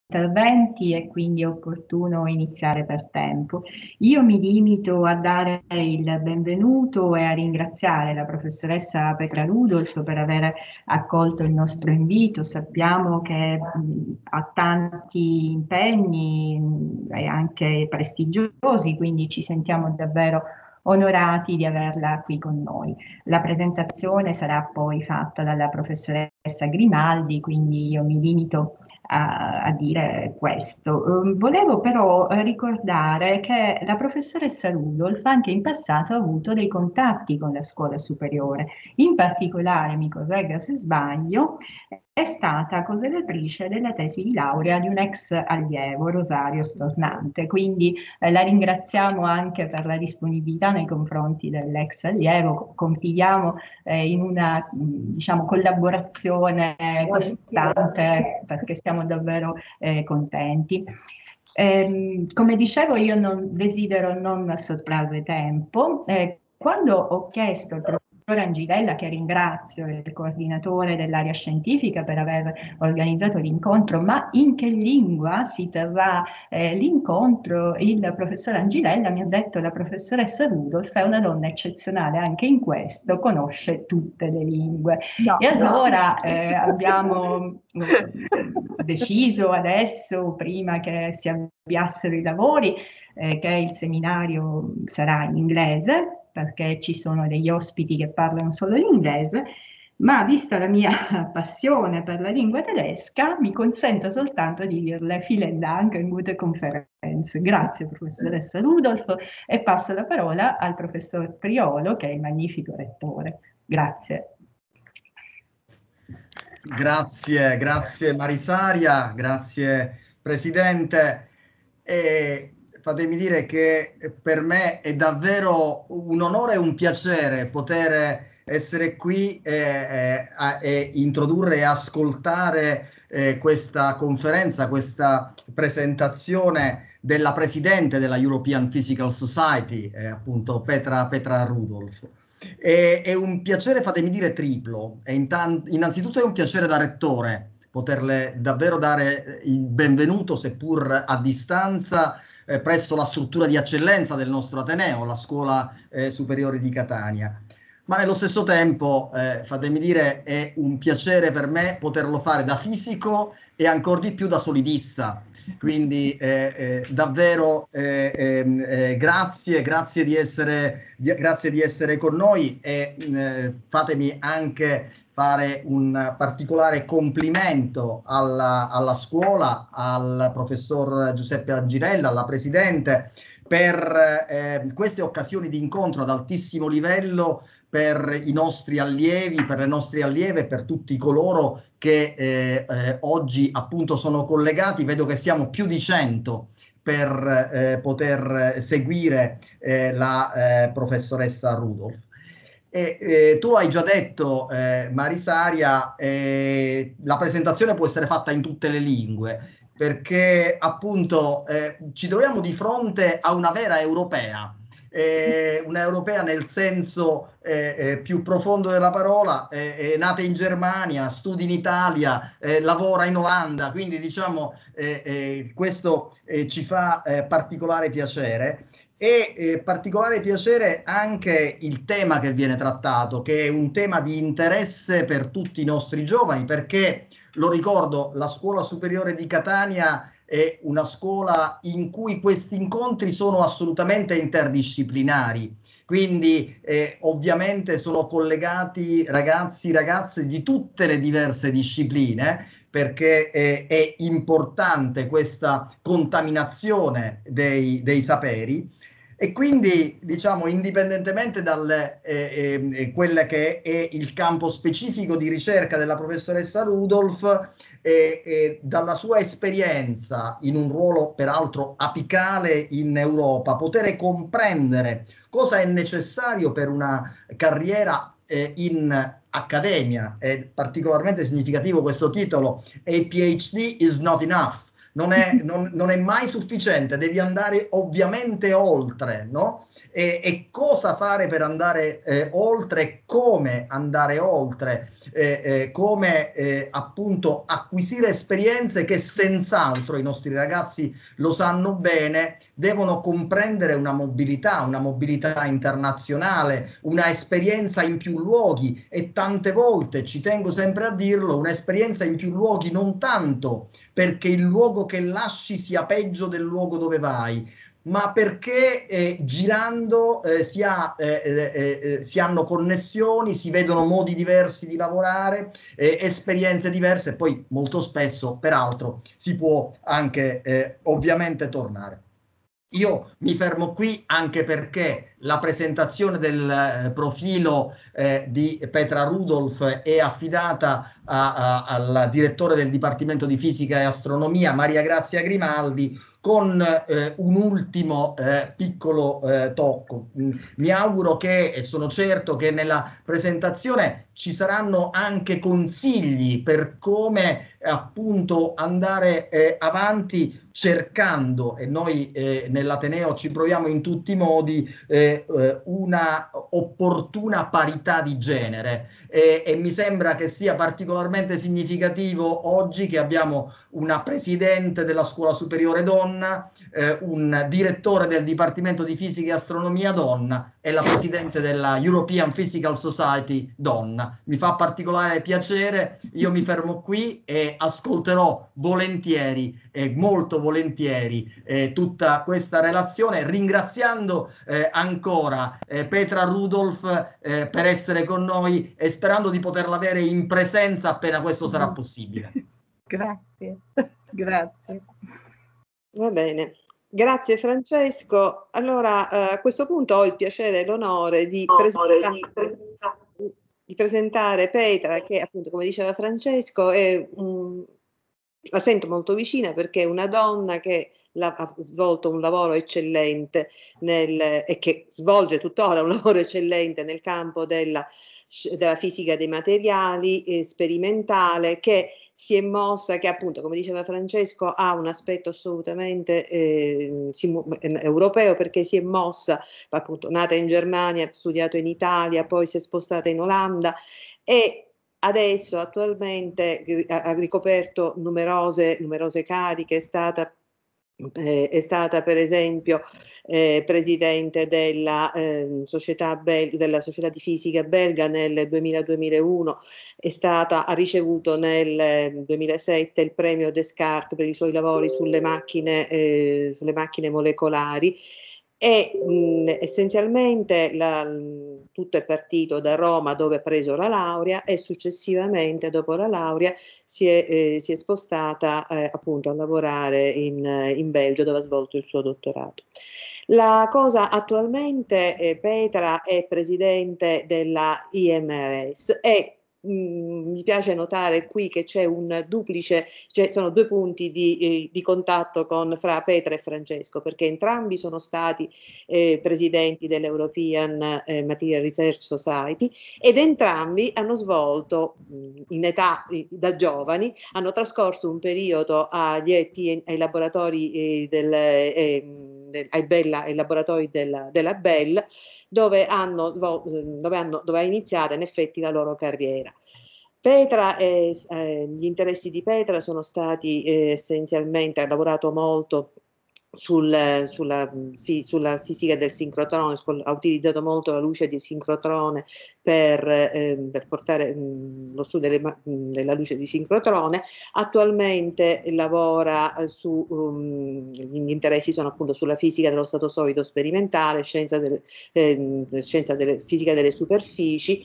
interventi e quindi è opportuno iniziare per tempo. Io mi limito a dare il benvenuto e a ringraziare la professoressa Petra Rudolph per aver accolto il nostro invito. Sappiamo che ha tanti impegni e anche prestigiosi, quindi ci sentiamo davvero onorati di averla qui con noi. La presentazione sarà poi fatta dalla professoressa Grimaldi, quindi io mi limito a dire questo. Volevo però ricordare che la professoressa Rudolph anche in passato ha avuto dei contatti con la scuola superiore, in particolare, mi corregga se sbaglio, è stata correlatrice della tesi di laurea di un ex allievo, Rosario Stornante, quindi la ringraziamo anche per la disponibilità nei confronti dell'ex allievo, confidiamo in una diciamo, collaborazione costante perché siamo davvero contenti. Come dicevo, io non desidero non sottrarre tempo. Quando ho chiesto al professor Angivella, che ringrazio, il coordinatore dell'area scientifica, per aver organizzato l'incontro, ma in che lingua si terrà l'incontro, il professor Angivella mi ha detto: la professoressa Rudolph è una donna eccezionale anche in questo, conosce tutte le lingue. No, E allora abbiamo deciso adesso, prima che si avviassero i lavori, che il seminario sarà in inglese, perché ci sono degli ospiti che parlano solo l'inglese, ma vista la mia passione per la lingua tedesca, mi consento soltanto di dirle vielen Dank und gute Konferenz. Grazie professoressa Rudolph e passo la parola al professor Priolo, che è il magnifico rettore. Grazie. Grazie Marisaria, grazie Presidente. E fatemi dire che per me è davvero un onore e un piacere poter essere qui e introdurre e ascoltare questa conferenza, questa presentazione della Presidente della European Physical Society, appunto Petra Rudolph. È un piacere, fatemi dire, triplo. Innanzitutto è un piacere da rettore poterle davvero dare il benvenuto, seppur a distanza, presso la struttura di eccellenza del nostro Ateneo, la Scuola Superiore di Catania. Ma nello stesso tempo, fatemi dire, è un piacere per me poterlo fare da fisico e ancor di più da solidista. Quindi davvero grazie di essere con noi e fatemi anche fare un particolare complimento alla scuola, al professor Giuseppe Agirella, alla Presidente, per queste occasioni di incontro ad altissimo livello per i nostri allievi, per le nostre allieve, per tutti coloro che oggi appunto sono collegati. Vedo che siamo più di 100 per poter seguire la professoressa Rudolph. Tu hai già detto, Marisaria, la presentazione può essere fatta in tutte le lingue, perché appunto ci troviamo di fronte a una vera europea. Una europea nel senso più profondo della parola, è nata in Germania, studia in Italia, lavora in Olanda, quindi diciamo questo ci fa particolare piacere. E particolare piacere anche il tema che viene trattato, che è un tema di interesse per tutti i nostri giovani, perché, lo ricordo, la Scuola Superiore di Catania è una scuola in cui questi incontri sono assolutamente interdisciplinari, quindi ovviamente sono collegati ragazzi, ragazze di tutte le diverse discipline, perché è importante questa contaminazione dei saperi. E quindi, diciamo, indipendentemente da quello che è il campo specifico di ricerca della professoressa Rudolph, dalla sua esperienza in un ruolo peraltro apicale in Europa, poter comprendere cosa è necessario per una carriera in accademia. È particolarmente significativo questo titolo: A PhD is not enough. non è mai sufficiente, devi andare ovviamente oltre, no? E cosa fare per andare oltre, come andare oltre, come appunto acquisire esperienze che senz'altro i nostri ragazzi lo sanno bene, devono comprendere una mobilità internazionale, una esperienza in più luoghi, e tante volte, ci tengo sempre a dirlo, un'esperienza in più luoghi non tanto perché il luogo che lasci sia peggio del luogo dove vai, ma perché girando si hanno connessioni, si vedono modi diversi di lavorare, esperienze diverse, e poi molto spesso, peraltro, si può anche ovviamente tornare. Io mi fermo qui, anche perché la presentazione del profilo di Petra Rudolph è affidata al direttore del Dipartimento di Fisica e Astronomia, Maria Grazia Grimaldi, con un ultimo piccolo tocco. Mi auguro che, e sono certo che nella presentazione ci saranno anche consigli per come appunto andare avanti, cercando, e noi nell'Ateneo ci proviamo in tutti i modi, una opportuna parità di genere, e mi sembra che sia particolarmente significativo oggi che abbiamo una presidente della scuola superiore donna, un direttore del Dipartimento di Fisica e Astronomia donna, e la presidente della European Physical Society donna. Mi fa particolare piacere, io mi fermo qui e ascolterò volentieri, molto volentieri, tutta questa relazione, ringraziando ancora Petra Rudolph per essere con noi, e sperando di poterla avere in presenza appena questo sarà possibile. Grazie, grazie. Va bene, grazie Francesco. Allora, a questo punto ho il piacere e l'onore di presentare Petra, che appunto, come diceva Francesco, la sento molto vicina perché è una donna che ha svolto un lavoro eccellente e che svolge tuttora un lavoro eccellente nel campo della fisica dei materiali, sperimentale, che si è mossa, che appunto, come diceva Francesco, ha un aspetto assolutamente europeo, perché si è mossa, appunto, nata in Germania, ha studiato in Italia, poi si è spostata in Olanda, e adesso attualmente ha ricoperto numerose cariche, è stata per esempio presidente della società di fisica belga nel 2000-2001, ha ricevuto nel 2007 il premio Descartes per i suoi lavori sulle macchine molecolari, e essenzialmente tutto è partito da Roma, dove ha preso la laurea, e successivamente, dopo la laurea, si è spostata appunto a lavorare in Belgio, dove ha svolto il suo dottorato. La cosa attualmente, Petra è presidente della IMRS, e mi piace notare qui che c'è un duplice, cioè sono due punti di contatto fra Petra e Francesco, perché entrambi sono stati presidenti dell'European Material Research Society, ed entrambi hanno svolto in età da giovani, hanno trascorso un periodo ai laboratori ai laboratori della Bell, dove ha iniziato in effetti la loro carriera. Petra, gli interessi di Petra sono stati essenzialmente, ha lavorato molto sulla fisica del sincrotrone, ha utilizzato molto la luce di sincrotrone per portare lo studio della luce di sincrotrone. Attualmente lavora gli interessi sono appunto sulla fisica dello stato solido sperimentale, fisica delle superfici,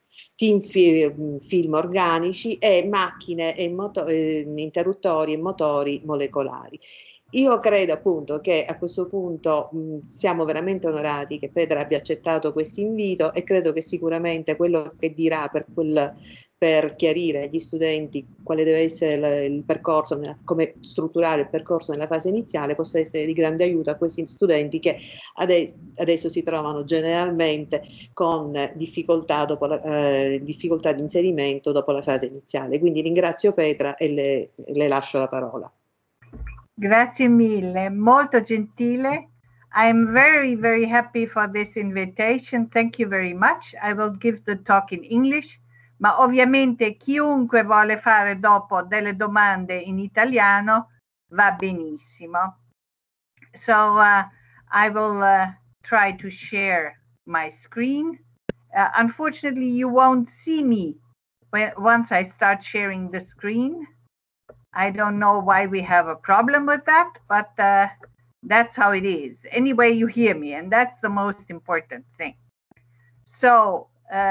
film organici e macchine e interruttori e motori molecolari. Io credo appunto che a questo punto siamo veramente onorati che Petra abbia accettato questo invito, e credo che sicuramente quello che dirà per chiarire agli studenti quale deve essere il percorso, come strutturare il percorso nella fase iniziale, possa essere di grande aiuto a questi studenti che adesso si trovano generalmente con difficoltà di inserimento dopo la fase iniziale. Quindi ringrazio Petra e le lascio la parola. Grazie mille, molto gentile. I'm very, very happy for this invitation. Thank you very much. I will give the talk in English, ma ovviamente chiunque vuole fare dopo delle domande in italiano va benissimo. So I will try to share my screen. Unfortunately, you won't see me once I start sharing the screen. I don't know why we have a problem with that, but that's how it is. Anyway, you hear me, and that's the most important thing. So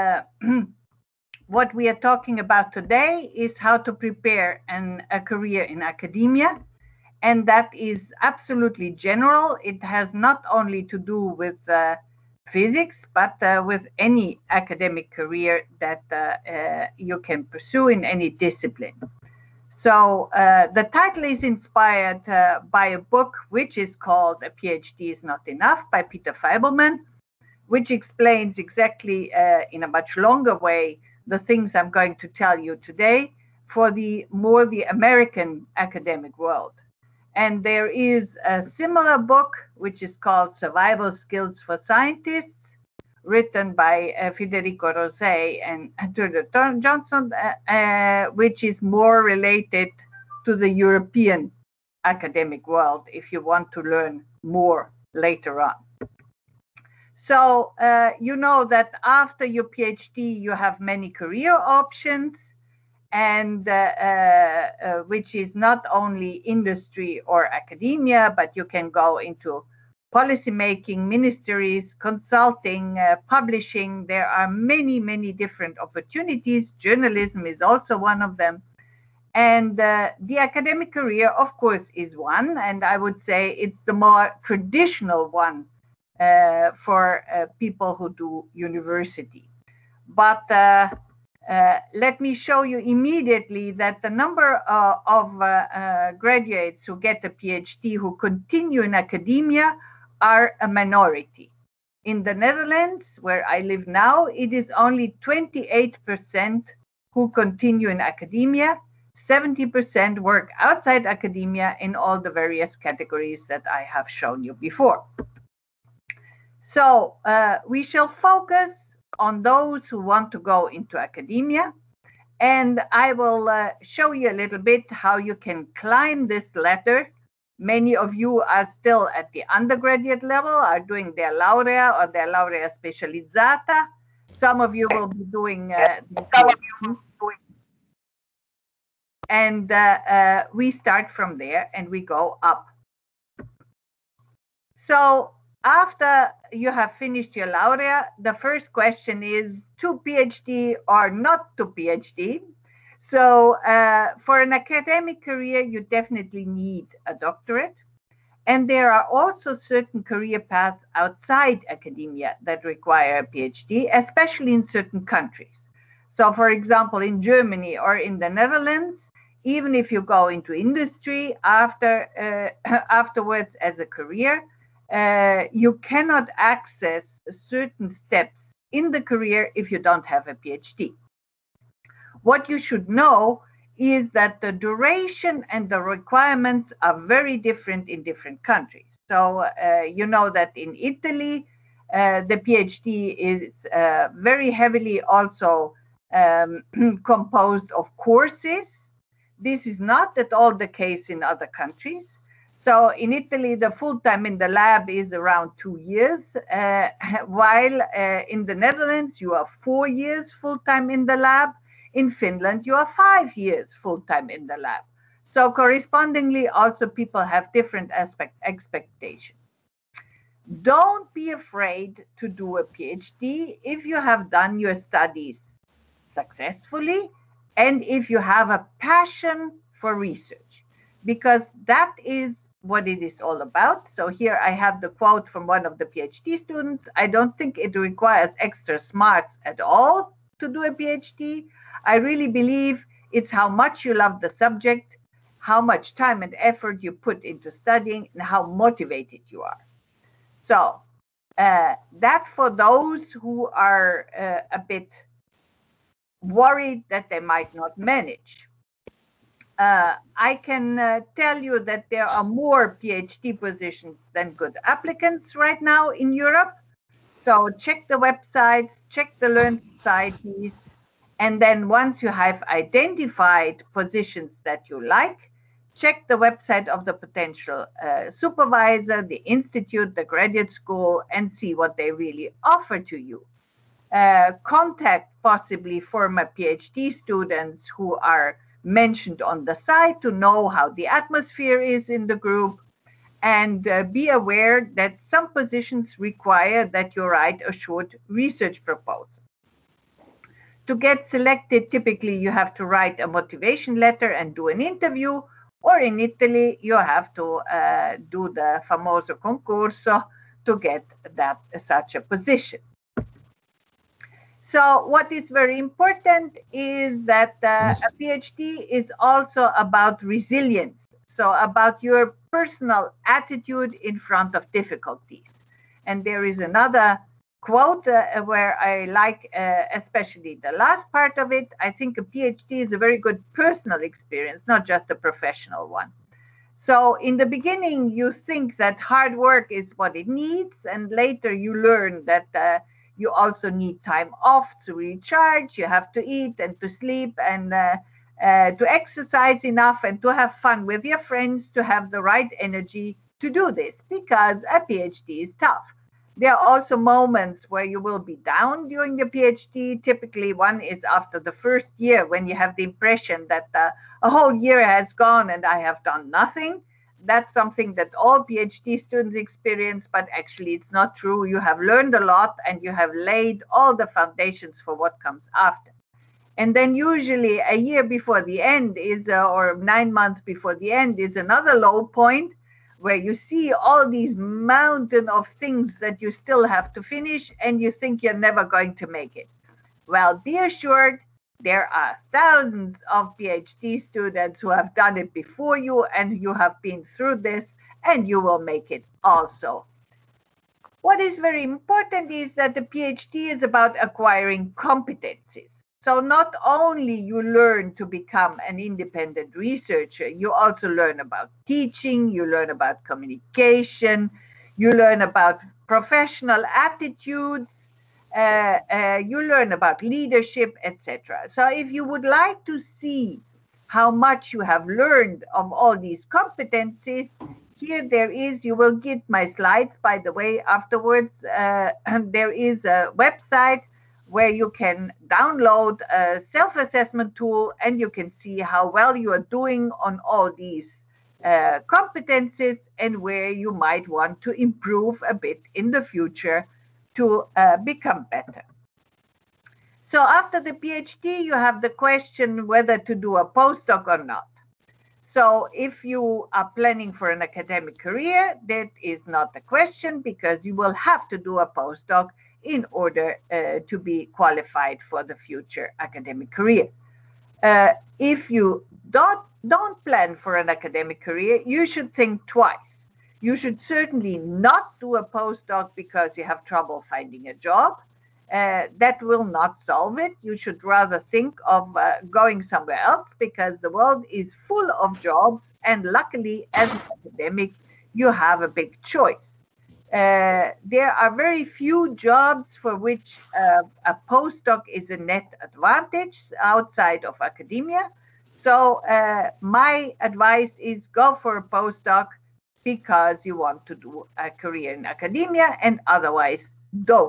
what we are talking about today is how to prepare a career in academia. And that is absolutely general. It has not only to do with physics, but with any academic career that you can pursue in any discipline. So the title is inspired by a book which is called A PhD is Not Enough by Peter Feibelman, which explains exactly in a much longer way the things I'm going to tell you today for the American academic world. And there is a similar book which is called Survival Skills for Scientists, written by Federico Rosei and Tudor Johnson, which is more related to the European academic world if you want to learn more later on. So you know that after your PhD, you have many career options, and which is not only industry or academia, but you can go into policymaking, ministries, consulting, publishing. There are many, many different opportunities. Journalism is also one of them. And the academic career, of course, is one. And I would say it's the more traditional one for people who do university. But let me show you immediately that the number of graduates who get a PhD who continue in academia are a minority. In the Netherlands, where I live now, it is only 28% who continue in academia. 70% work outside academia in all the various categories that I have shown you before. So we shall focus on those who want to go into academia, and I will show you a little bit how you can climb this ladder. Many of you are still at the undergraduate level, are doing their laurea or their laurea specializzata. Some of you will be doing and we start from there and we go up. So after you have finished your laurea, the first question is to PhD or not to PhD. So for an academic career, you definitely need a doctorate. And there are also certain career paths outside academia that require a PhD, especially in certain countries. So for example, in Germany or in the Netherlands, even if you go into industry afterwards as a career, you cannot access certain steps in the career if you don't have a PhD. What you should know is that the duration and the requirements are very different in different countries. So you know that in Italy, the PhD is very heavily also composed of courses. This is not at all the case in other countries. So in Italy, the full-time in the lab is around 2 years, while in the Netherlands, you are 4 years full-time in the lab. In Finland, you are 5 years full-time in the lab. So correspondingly, also people have different expectations. Don't be afraid to do a PhD if you have done your studies successfully and if you have a passion for research, because that is what it is all about. So here I have the quote from one of the PhD students. I don't think it requires extra smarts at all to do a PhD. I really believe it's how much you love the subject, how much time and effort you put into studying, and how motivated you are. So that for those who are a bit worried that they might not manage. I can tell you that there are more PhD positions than good applicants right now in Europe. So check the websites, check the Learn Societies, and then once you have identified positions that you like, check the website of the potential supervisor, the institute, the graduate school, and see what they really offer to you. Contact possibly former PhD students who are mentioned on the site to know how the atmosphere is in the group, and be aware that some positions require that you write a short research proposal. To get selected, typically you have to write a motivation letter and do an interview, or in Italy, you have to do the famoso concorso to get such a position. So what is very important is that a PhD is also about resilience, so about your personal attitude in front of difficulties. And there is another quote where I like especially the last part of it. I think a PhD is a very good personal experience, not just a professional one. So in the beginning, you think that hard work is what it needs, and later you learn that you also need time off to recharge, you have to eat and to sleep and to exercise enough and to have fun with your friends, to have the right energy to do this, because a PhD is tough. There are also moments where you will be down during the PhD. Typically, one is after the first year, when you have the impression that a whole year has gone and I have done nothing. That's something that all PhD students experience, but actually it's not true. You have learned a lot and you have laid all the foundations for what comes after. And then usually a year before the end is, or 9 months before the end is another low point, where you see all these mountain of things that you still have to finish and you think you're never going to make it. Well, be assured, there are thousands of PhD students who have done it before you, and you have been through this, and you will make it also. What is very important is that the PhD is about acquiring competencies. So not only you learn to become an independent researcher, you also learn about teaching, you learn about communication, you learn about professional attitudes, you learn about leadership, etc. So if you would like to see how much you have learned of all these competencies, here there is, you will get my slides, by the way, afterwards. There is a website where you can download a self-assessment tool and you can see how well you are doing on all these competencies and where you might want to improve a bit in the future to become better. So after the PhD, you have the question whether to do a postdoc or not. So if you are planning for an academic career, that is not the question, because you will have to do a postdoc in order to be qualified for the future academic career. If you don't plan for an academic career, you should think twice. You should certainly not do a postdoc because you have trouble finding a job. That will not solve it. You should rather think of going somewhere else, because the world is full of jobs, and luckily, as an academic, you have a big choice. There are very few jobs for which a postdoc is a net advantage outside of academia. So my advice is go for a postdoc because you want to do a career in academia, and otherwise don't.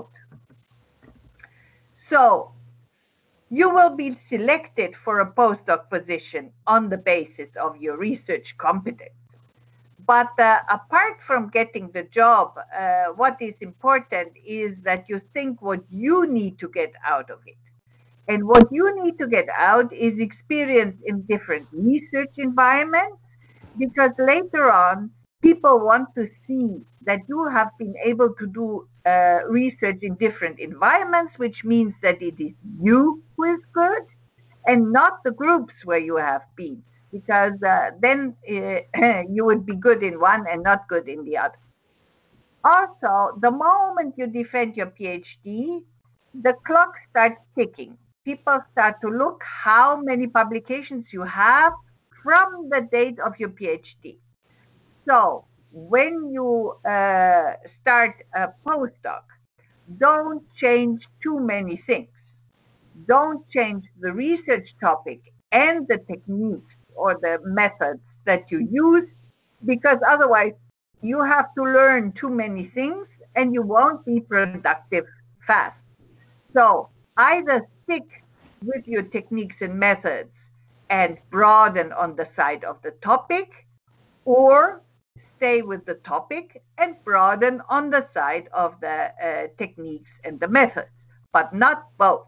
So you will be selected for a postdoc position on the basis of your research competence. But apart from getting the job, what is important is that you think what you need to get out of it. And what you need to get out is experience in different research environments, because later on, people want to see that you have been able to do research in different environments, which means that it is you who is good and not the groups where you have been, because then you would be good in one and not good in the other. Also, the moment you defend your PhD, the clock starts ticking. People start to look how many publications you have from the date of your PhD. So when you start a postdoc, don't change too many things. Don't change the research topic and the techniques or the methods that you use, because otherwise you have to learn too many things and you won't be productive fast. So either stick with your techniques and methods and broaden on the side of the topic, or stay with the topic and broaden on the side of the techniques and the methods, but not both.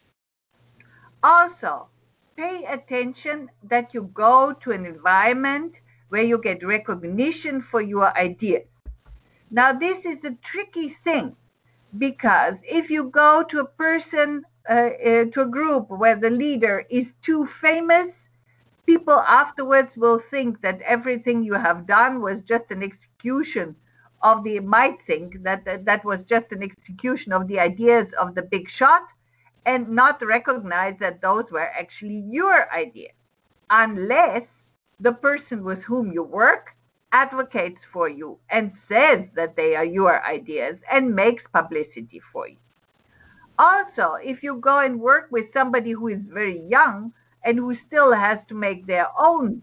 Also, pay attention that you go to an environment where you get recognition for your ideas. Now, this is a tricky thing, because if you go to a person, to a group where the leader is too famous, people afterwards will think that everything you have done was just an execution of the, might think that that was just an execution of the ideas of the big shot, and not recognize that those were actually your ideas, unless the person with whom you work advocates for you and says that they are your ideas and makes publicity for you. Also, if you go and work with somebody who is very young and who still has to make their own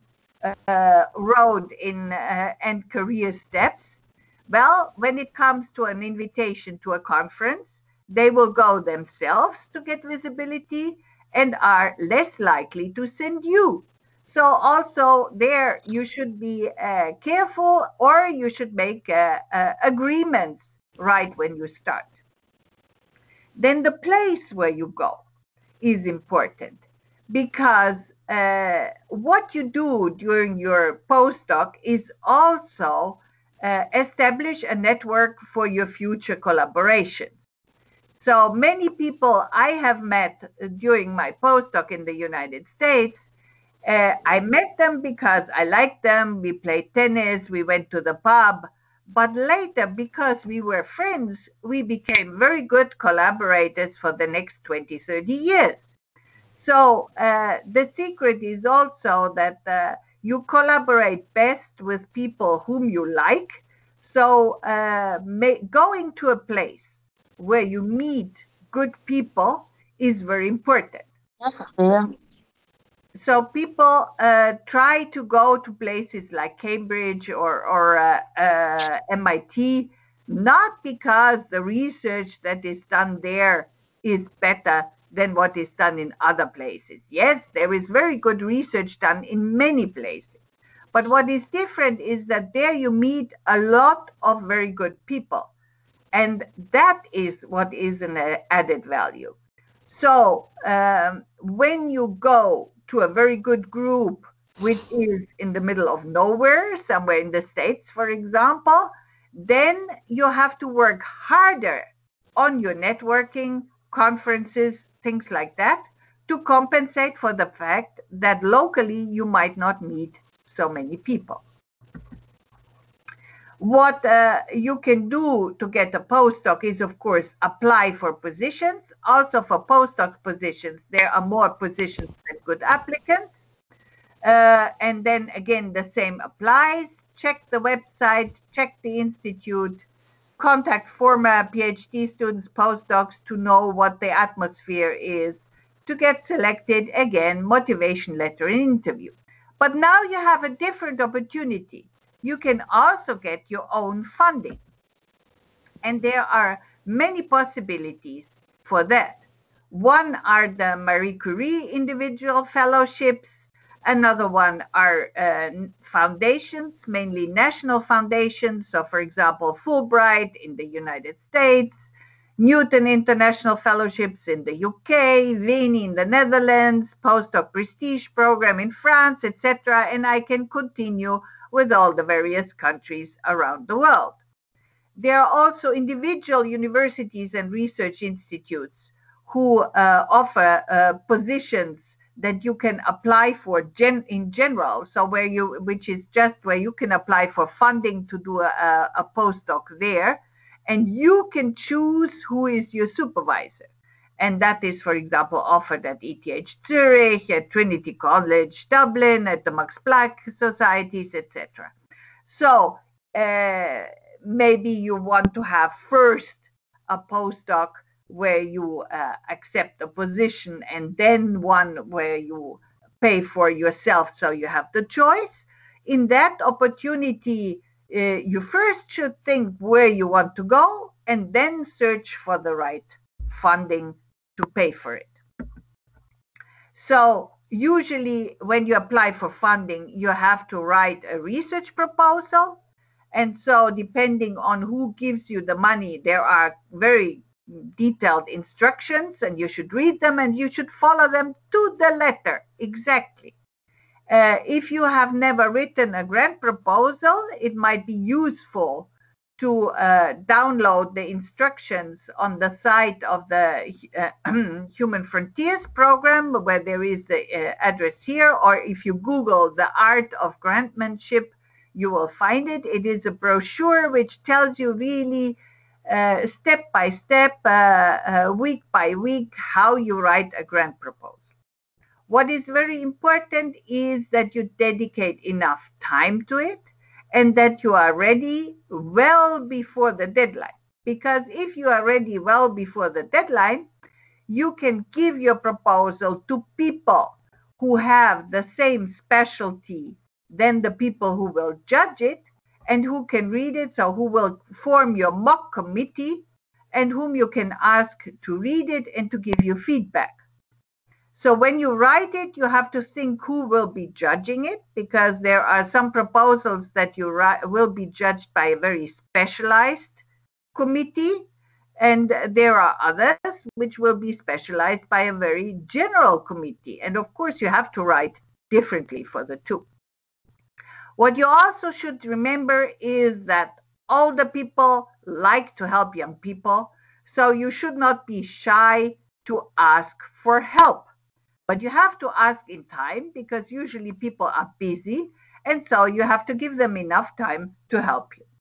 road in and career steps, well, when it comes to an invitation to a conference, they will go themselves to get visibility and are less likely to send you. So also there you should be careful, or you should make agreements right when you start. Then the place where you go is important, because what you do during your postdoc is also establish a network for your future collaborations. So many people I have met during my postdoc in the United States, I met them because I liked them, we played tennis, we went to the pub, but later, because we were friends, we became very good collaborators for the next 20, 30 years. So the secret is also that you collaborate best with people whom you like. So going to a place where you meet good people is very important. Yeah. So people try to go to places like Cambridge or MIT, not because the research that is done there is better than what is done in other places. Yes, there is very good research done in many places. But what is different is that there you meet a lot of very good people. And that is what is an added value. So when you go to a very good group, which is in the middle of nowhere, somewhere in the States, for example, then you have to work harder on your networking, conferences, things like that, to compensate for the fact that locally you might not meet so many people. What you can do to get a postdoc is, of course, apply for positions. Also for postdoc positions, there are more positions than good applicants. And then again, the same applies. Check the website, check the institute, contact former PhD students, postdocs to know what the atmosphere is. To get selected, again, motivation letter and interview. But now you have a different opportunity. You can also get your own funding. And there are many possibilities for that. One are the Marie Curie individual fellowships. Another one are foundations, mainly national foundations. So for example, Fulbright in the United States, Newton International Fellowships in the UK, Veni in the Netherlands, Postdoc Prestige Program in France, etc. And I can continue with all the various countries around the world. There are also individual universities and research institutes who offer positions that you can apply for in general. So which is just where you can apply for funding to do a postdoc there, and you can choose who is your supervisor. And that is, for example, offered at ETH Zurich, at Trinity College Dublin, at the Max Planck Societies, etc. So maybe you want to have first a postdoc where you accept a position, and then one where you pay for yourself, so you have the choice. In that opportunity, you first should think where you want to go, and then search for the right funding to pay for it. So usually when you apply for funding, you have to write a research proposal. And so depending on who gives you the money, there are very detailed instructions, and you should read them and you should follow them to the letter exactly. If you have never written a grant proposal, it might be useful to download the instructions on the site of the Human Frontiers program, where there is the address here, or if you Google the art of grantmanship, you will find it. It is a brochure which tells you really step by step, week by week, how you write a grant proposal. What is very important is that you dedicate enough time to it, and that you are ready well before the deadline. Because if you are ready well before the deadline, you can give your proposal to people who have the same specialty than the people who will judge it and who can read it, so who will form your mock committee and whom you can ask to read it and to give you feedback. So when you write it, you have to think who will be judging it, because there are some proposals that you write will be judged by a very specialized committee, and there are others which will be specialized by a very general committee. And of course, you have to write differently for the two. What you also should remember is that older people like to help young people, so you should not be shy to ask for help. But you have to ask in time, because usually people are busy, and so you have to give them enough time to help you.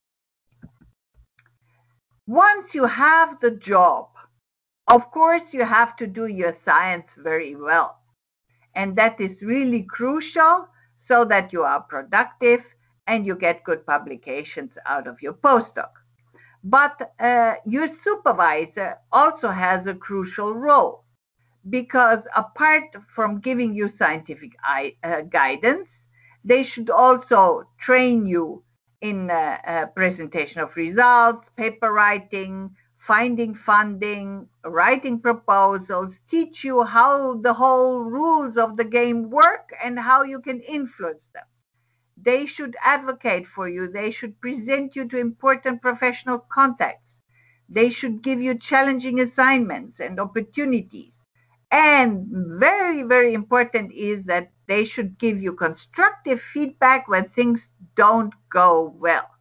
Once you have the job, of course, you have to do your science very well. And that is really crucial, so that you are productive and you get good publications out of your postdoc. But your supervisor also has a crucial role, because apart from giving you scientific guidance, they should also train you in presentation of results, paper writing, finding funding, writing proposals, teach you how the whole rules of the game work and how you can influence them. They should advocate for you. They should present you to important professional contacts. They should give you challenging assignments and opportunities. And very, very important is that they should give you constructive feedback when things don't go well.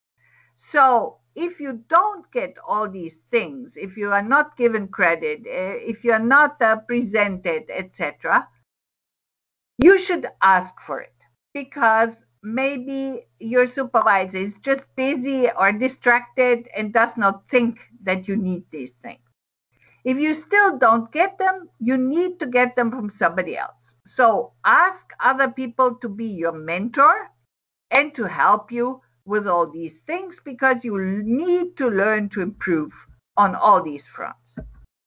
So if you don't get all these things, if you are not given credit, if you are not presented, etc., you should ask for it, because maybe your supervisor is just busy or distracted and does not think that you need these things. If you still don't get them, you need to get them from somebody else. So ask other people to be your mentor and to help you with all these things, because you need to learn to improve on all these fronts.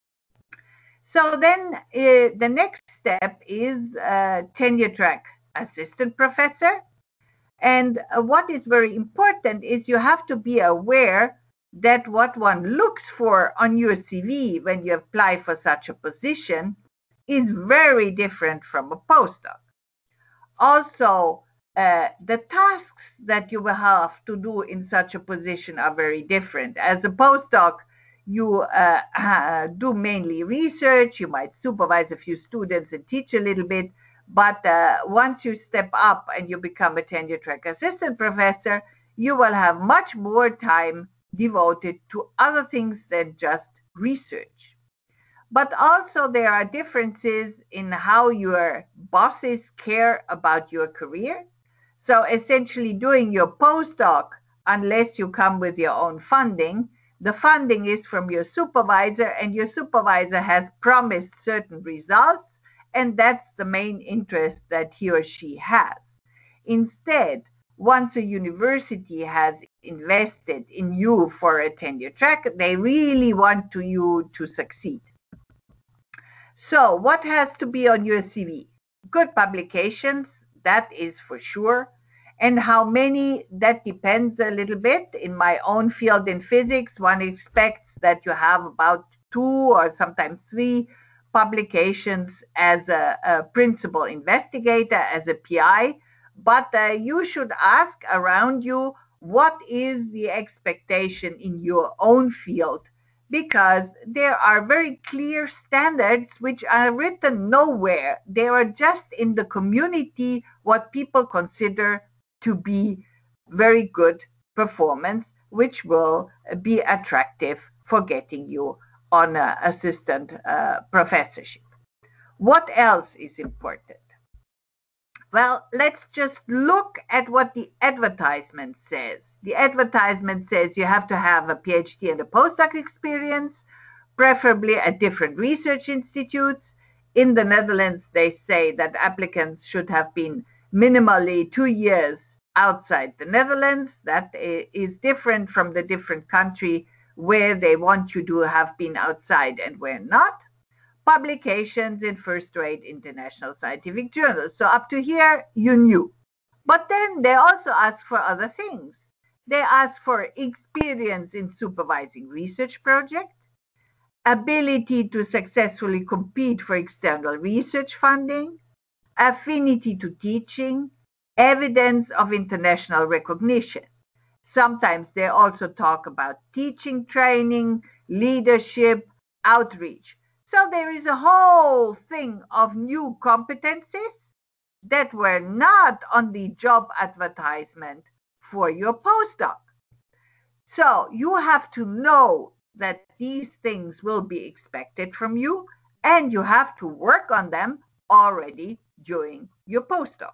So then the next step is tenure track assistant professor. And what is very important is you have to be aware that what one looks for on your CV when you apply for such a position is very different from a postdoc. Also, the tasks that you will have to do in such a position are very different. As a postdoc, you do mainly research, you might supervise a few students and teach a little bit, but once you step up and you become a tenure track assistant professor, you will have much more time devoted to other things than just research. But also there are differences in how your bosses care about your career. So essentially doing your postdoc, unless you come with your own funding, The funding is from your supervisor, and your supervisor has promised certain results, and that's the main interest that he or she has. Instead, once a university has invested in you for a tenure track, they really want you to succeed. So what has to be on your CV? Good publications, that is for sure. And how many, that depends a little bit. In my own field in physics, one expects that you have about 2 or sometimes 3 publications as a principal investigator, as a PI. But you should ask around you, what is the expectation in your own field? Because there are very clear standards which are written nowhere. They are just in the community what people consider to be very good performance, which will be attractive for getting you on an assistant professorship. What else is important? Well, let's just look at what the advertisement says. The advertisement says you have to have a PhD and a postdoc experience, preferably at different research institutes. In the Netherlands, they say that applicants should have been minimally 2 years outside the Netherlands. That is different from the different country where they want you to have been outside and where not. Publications in first-rate international scientific journals. So up to here, you knew. But then they also ask for other things. They ask for experience in supervising research projects, ability to successfully compete for external research funding, affinity to teaching, evidence of international recognition. Sometimes they also talk about teaching training, leadership, outreach. So there is a whole thing of new competencies that were not on the job advertisement for your postdoc. So you have to know that these things will be expected from you, and you have to work on them already during your postdoc.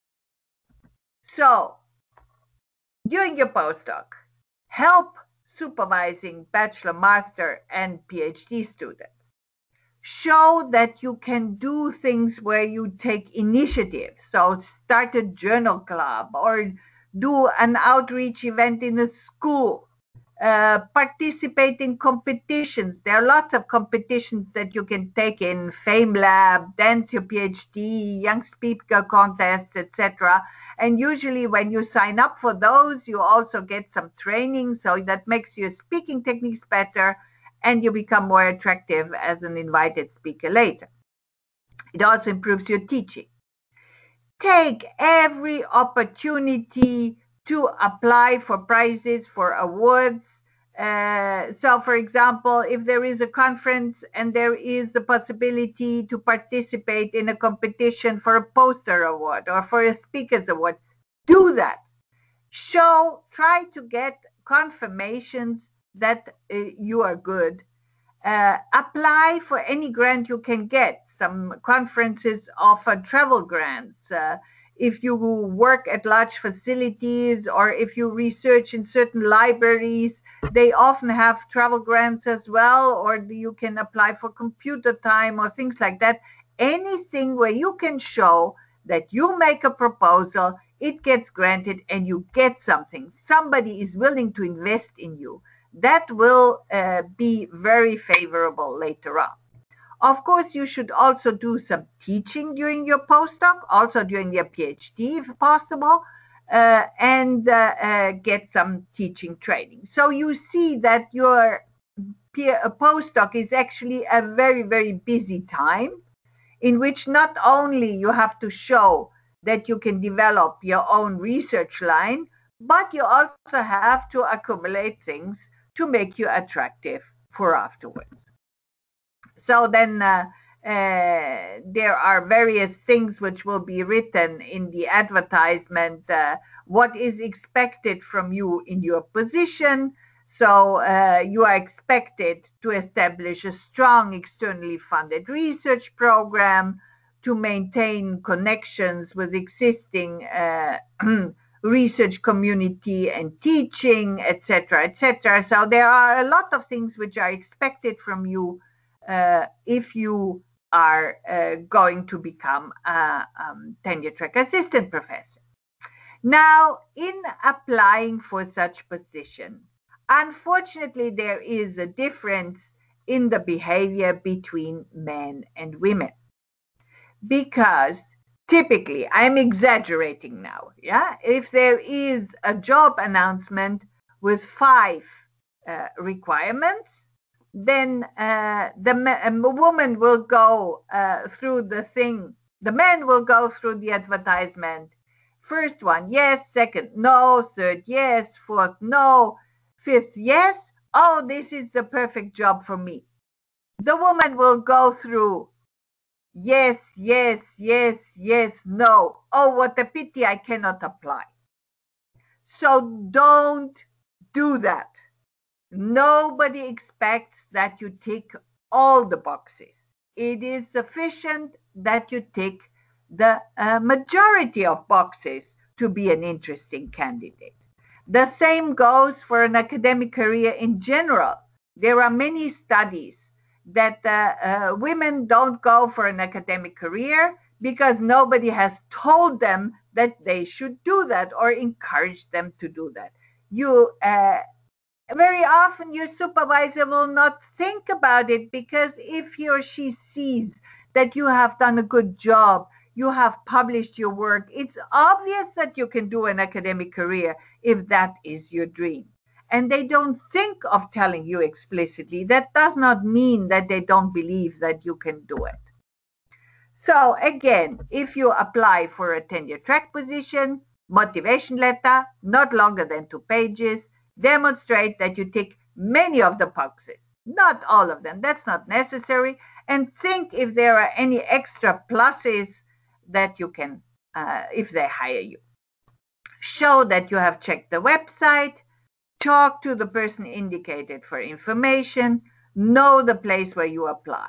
So during your postdoc, help supervising bachelor, master, and PhD students. Show that you can do things where you take initiative. So start a journal club or do an outreach event in a school. Participate in competitions. There are lots of competitions that you can take in: FameLab, Dance Your PhD, Young Speaker Contests, etc. And usually when you sign up for those, you also get some training, so that makes your speaking techniques better, and you become more attractive as an invited speaker later. It also improves your teaching. Take every opportunity to apply for prizes, for awards. So, for example, if there is a conference and there is the possibility to participate in a competition for a poster award or for a speaker's award, do that. Try to get confirmations that you are good. Apply for any grant you can get. Some conferences offer travel grants. If you work at large facilities or if you research in certain libraries, they often have travel grants as well, or you can apply for computer time or things like that. Anything where you can show that you make a proposal, it gets granted, and you get something. Somebody is willing to invest in you. That will be very favorable later on. Of course, you should also do some teaching during your postdoc, also during your PhD if possible, and get some teaching training. So you see that your postdoc is actually a very, very busy time in which not only you have to show that you can develop your own research line, but you also have to accumulate things to make you attractive for afterwards. So then there are various things which will be written in the advertisement, what is expected from you in your position. So you are expected to establish a strong externally funded research program, to maintain connections with existing research community and teaching, etc., etc. So there are a lot of things which are expected from you if you are going to become a tenure-track assistant professor. Now, in applying for such position, unfortunately, there is a difference in the behavior between men and women. Because typically, I'm exaggerating now, yeah? If there is a job announcement with 5 requirements, then the woman will go through the thing, the man will go through the advertisement. First one, yes. Second, no. Third, yes. Fourth, no. Fifth, yes. Oh, this is the perfect job for me. The woman will go through yes, yes, yes, yes, no. Oh, what a pity I cannot apply. So don't do that. Nobody expects that you tick all the boxes. It is sufficient that you tick the majority of boxes to be an interesting candidate. The same goes for an academic career in general. There are many studies that women don't go for an academic career because nobody has told them that they should do that or encourage them to do that. Very often your supervisor will not think about it, because if he or she sees that you have done a good job, you have published your work, it's obvious that you can do an academic career if that is your dream. And they don't think of telling you explicitly. That does not mean that they don't believe that you can do it. So again, if you apply for a tenure-track position, motivation letter, not longer than 2 pages, demonstrate that you tick many of the boxes, not all of them. That's not necessary. And think if there are any extra pluses that you can, if they hire you. Show that you have checked the website, talk to the person indicated for information, know the place where you apply.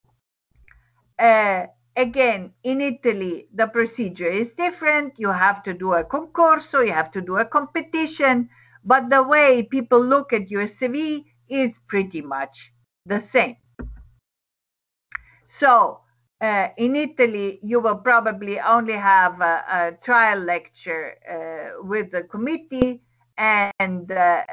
Again, in Italy, the procedure is different. You have to do a concorso, you have to do a competition, but the way people look at your CV is pretty much the same. So in Italy, you will probably only have a trial lecture with the committee, and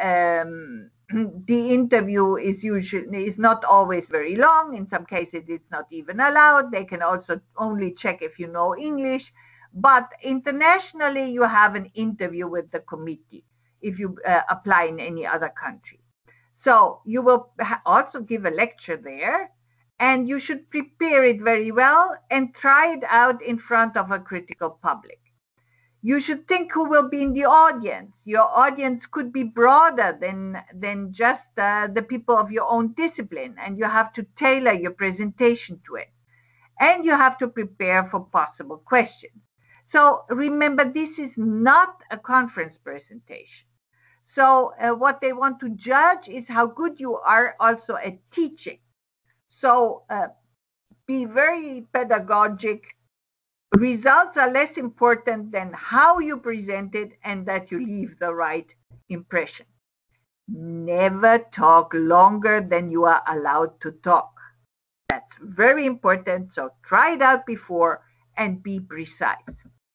the interview is not always very long. In some cases, it's not even allowed. They can also only check if you know English. But internationally, you have an interview with the committee if you apply in any other country. So you will also give a lecture there, and you should prepare it very well and try it out in front of a critical public. You should think who will be in the audience. Your audience could be broader than just the people of your own discipline, and you have to tailor your presentation to it. And you have to prepare for possible questions. So remember, this is not a conference presentation. So what they want to judge is how good you are also at teaching. So be very pedagogic. Results are less important than how you present it and that you leave the right impression. Never talk longer than you are allowed to talk. That's very important. So try it out before and be precise.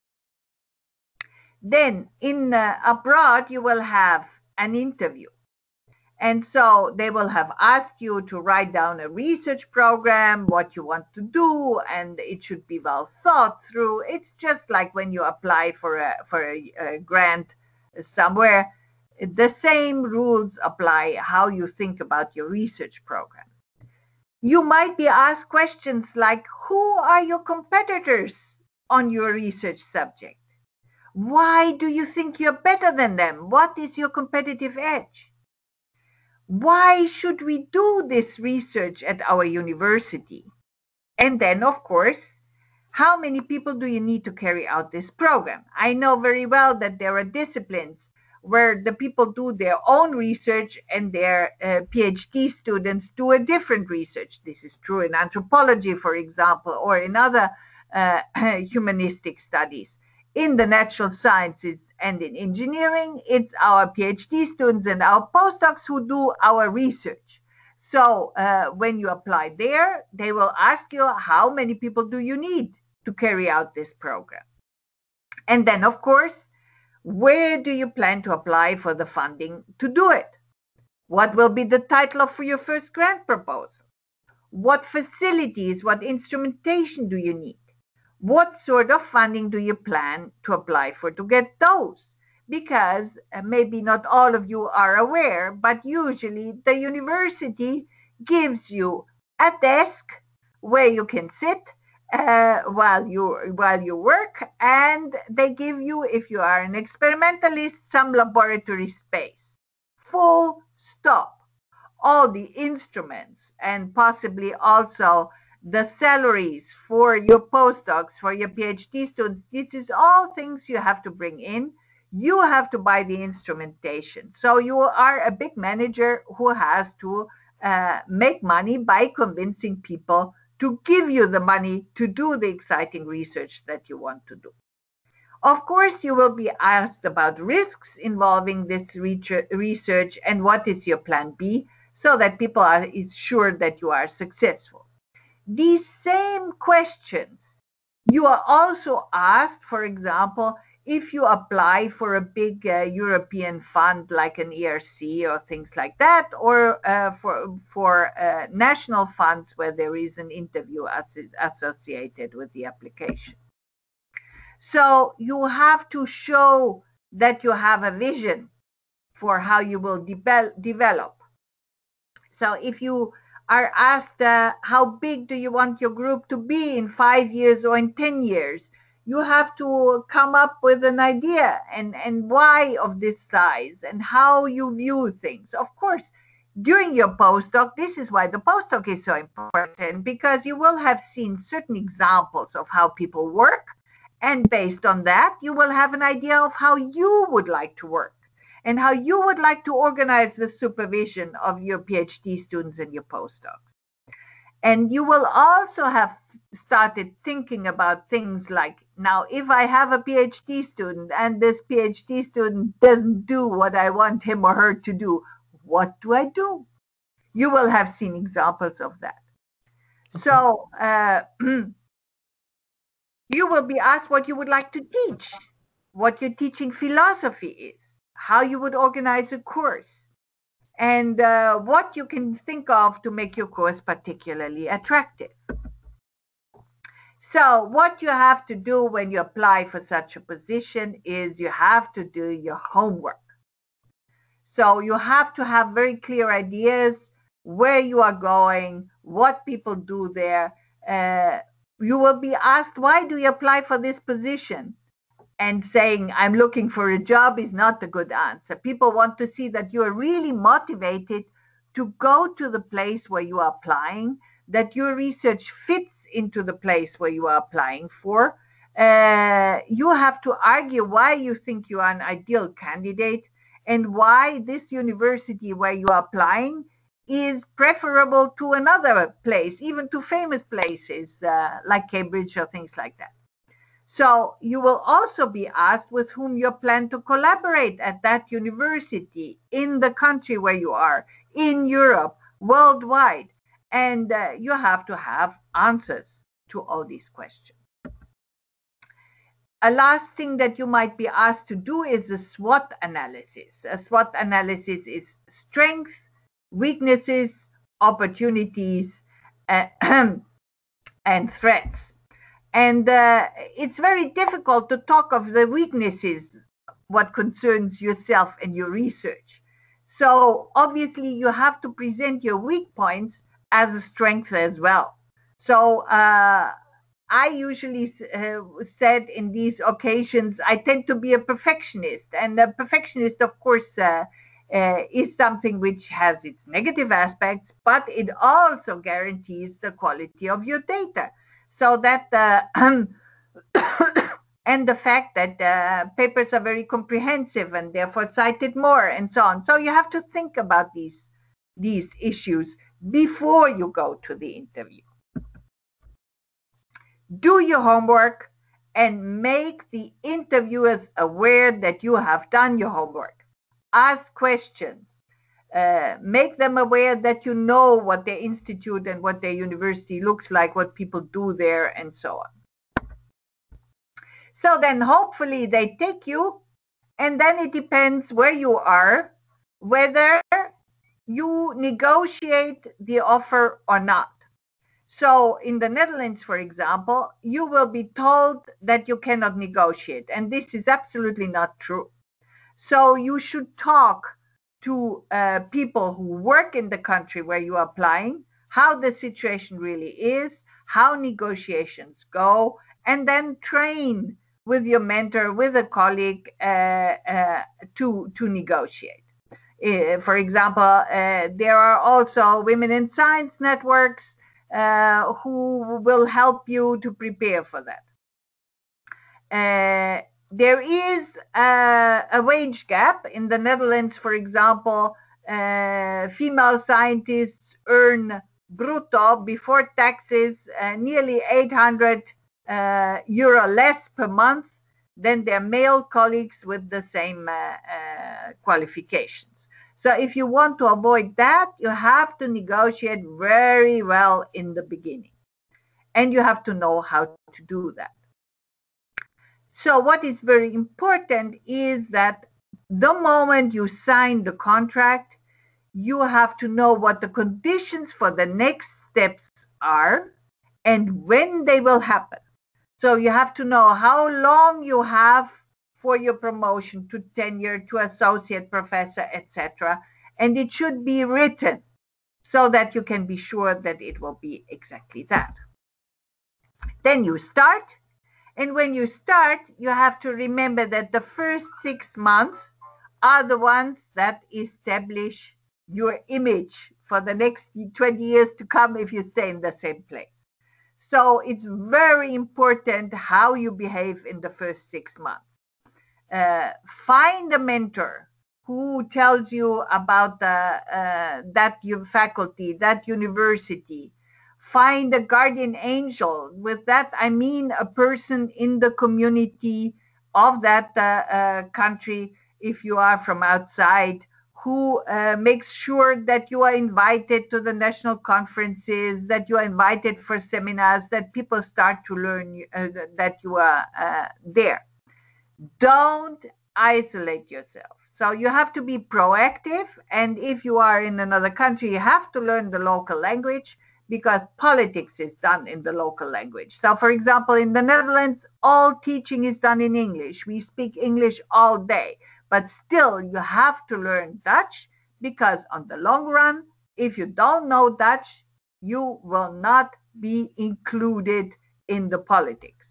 Then in abroad, you will have an interview. And so they will have asked you to write down a research program, what you want to do, and it should be well thought through. It's just like when you apply for a grant somewhere. The same rules apply how you think about your research program. You might be asked questions like, who are your competitors on your research subject? Why do you think you're better than them? What is your competitive edge? Why should we do this research at our university? And then, of course, how many people do you need to carry out this program? I know very well that there are disciplines where the people do their own research and their PhD students do a different research. This is true in anthropology, for example, or in other humanistic studies. In the natural sciences And in engineering, it's our PhD students and our postdocs who do our research. So when you apply there, they will ask you, how many people do you need to carry out this program? And then, of course, where do you plan to apply for the funding to do it? What will be the title of your first grant proposal? What facilities, what instrumentation do you need? What sort of funding do you plan to apply for to get those? Because maybe not all of you are aware, but usually the university gives you a desk where you can sit while you work, and they give you, if you are an experimentalist, some laboratory space. Full stop. All the instruments and possibly also the salaries for your postdocs, for your PhD students, this is all things you have to bring in. You have to buy the instrumentation. So you are a big manager who has to make money by convincing people to give you the money to do the exciting research that you want to do. Of course, you will be asked about risks involving this research and what is your plan B, so that people are sure that you are successful. These same questions you are also asked, for example, if you apply for a big European fund like an ERC or things like that, or for national funds where there is an interview associated with the application. So you have to show that you have a vision for how you will develop. So if you are asked how big do you want your group to be in 5 years or in 10 years, you have to come up with an idea and why of this size and how you view things. Of course, during your postdoc, this is why the postdoc is so important, because you will have seen certain examples of how people work, and based on that, you will have an idea of how you would like to work and how you would like to organize the supervision of your PhD students and your postdocs. And you will also have started thinking about things like, now, if I have a PhD student and this PhD student doesn't do what I want him or her to do, what do I do? You will have seen examples of that. So you will be asked what you would like to teach, what your teaching philosophy is, how you would organize a course, and what you can think of to make your course particularly attractive. So what you have to do when you apply for such a position is you have to do your homework. So you have to have very clear ideas where you are going, what people do there. You will be asked, why do you apply for this position? And saying, I'm looking for a job is not a good answer. People want to see that you are really motivated to go to the place where you are applying, that your research fits into the place where you are applying for. You have to argue why you think you are an ideal candidate and why this university where you are applying is preferable to another place, even to famous places like Cambridge or things like that. So you will also be asked with whom you plan to collaborate at that university, in the country where you are, in Europe, worldwide. And you have to have answers to all these questions. A last thing that you might be asked to do is a SWOT analysis. A SWOT analysis is strengths, weaknesses, opportunities, and threats. And it's very difficult to talk of the weaknesses, what concerns yourself and your research. So obviously you have to present your weak points as a strength as well. So I usually said in these occasions, I tend to be a perfectionist. And a perfectionist, of course, is something which has its negative aspects, but it also guarantees the quality of your data. So that, and the fact that papers are very comprehensive and therefore cited more and so on. So you have to think about these issues before you go to the interview. Do your homework and make the interviewers aware that you have done your homework. Ask questions. Make them aware that you know what their institute and what their university looks like, what people do there, and so on. So then hopefully they take you, and then it depends where you are, whether you negotiate the offer or not. So in the Netherlands, for example, you will be told that you cannot negotiate, and this is absolutely not true. So you should talk to people who work in the country where you are applying, how the situation really is, how negotiations go, and then train with your mentor, with a colleague to negotiate. For example, there are also Women in Science networks who will help you to prepare for that. There is a wage gap. In the Netherlands, for example, female scientists earn brutto before taxes nearly 800 euro less per month than their male colleagues with the same qualifications. So if you want to avoid that, you have to negotiate very well in the beginning. And you have to know how to do that. So what is very important is that the moment you sign the contract, you have to know what the conditions for the next steps are and when they will happen. So you have to know how long you have for your promotion to tenure, to associate professor, etc. And it should be written so that you can be sure that it will be exactly that. Then you start. And when you start, you have to remember that the first 6 months are the ones that establish your image for the next 20 years to come if you stay in the same place. So it's very important how you behave in the first 6 months. Find a mentor who tells you about that your faculty, that university. Find a guardian angel. With that, I mean a person in the community of that country, if you are from outside, who makes sure that you are invited to the national conferences, that you are invited for seminars, that people start to learn that you are there. Don't isolate yourself. So you have to be proactive. And if you are in another country, you have to learn the local language, because politics is done in the local language. So for example, in the Netherlands, all teaching is done in English. We speak English all day, but still you have to learn Dutch, because on the long run, if you don't know Dutch, you will not be included in the politics.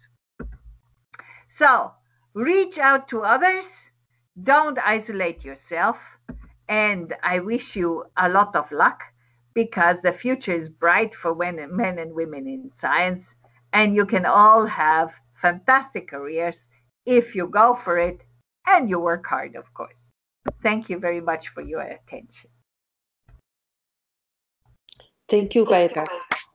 So reach out to others, don't isolate yourself, and I wish you a lot of luck, because the future is bright for men and women in science, and you can all have fantastic careers if you go for it and you work hard, of course. Thank you very much for your attention. Thank you, Petra.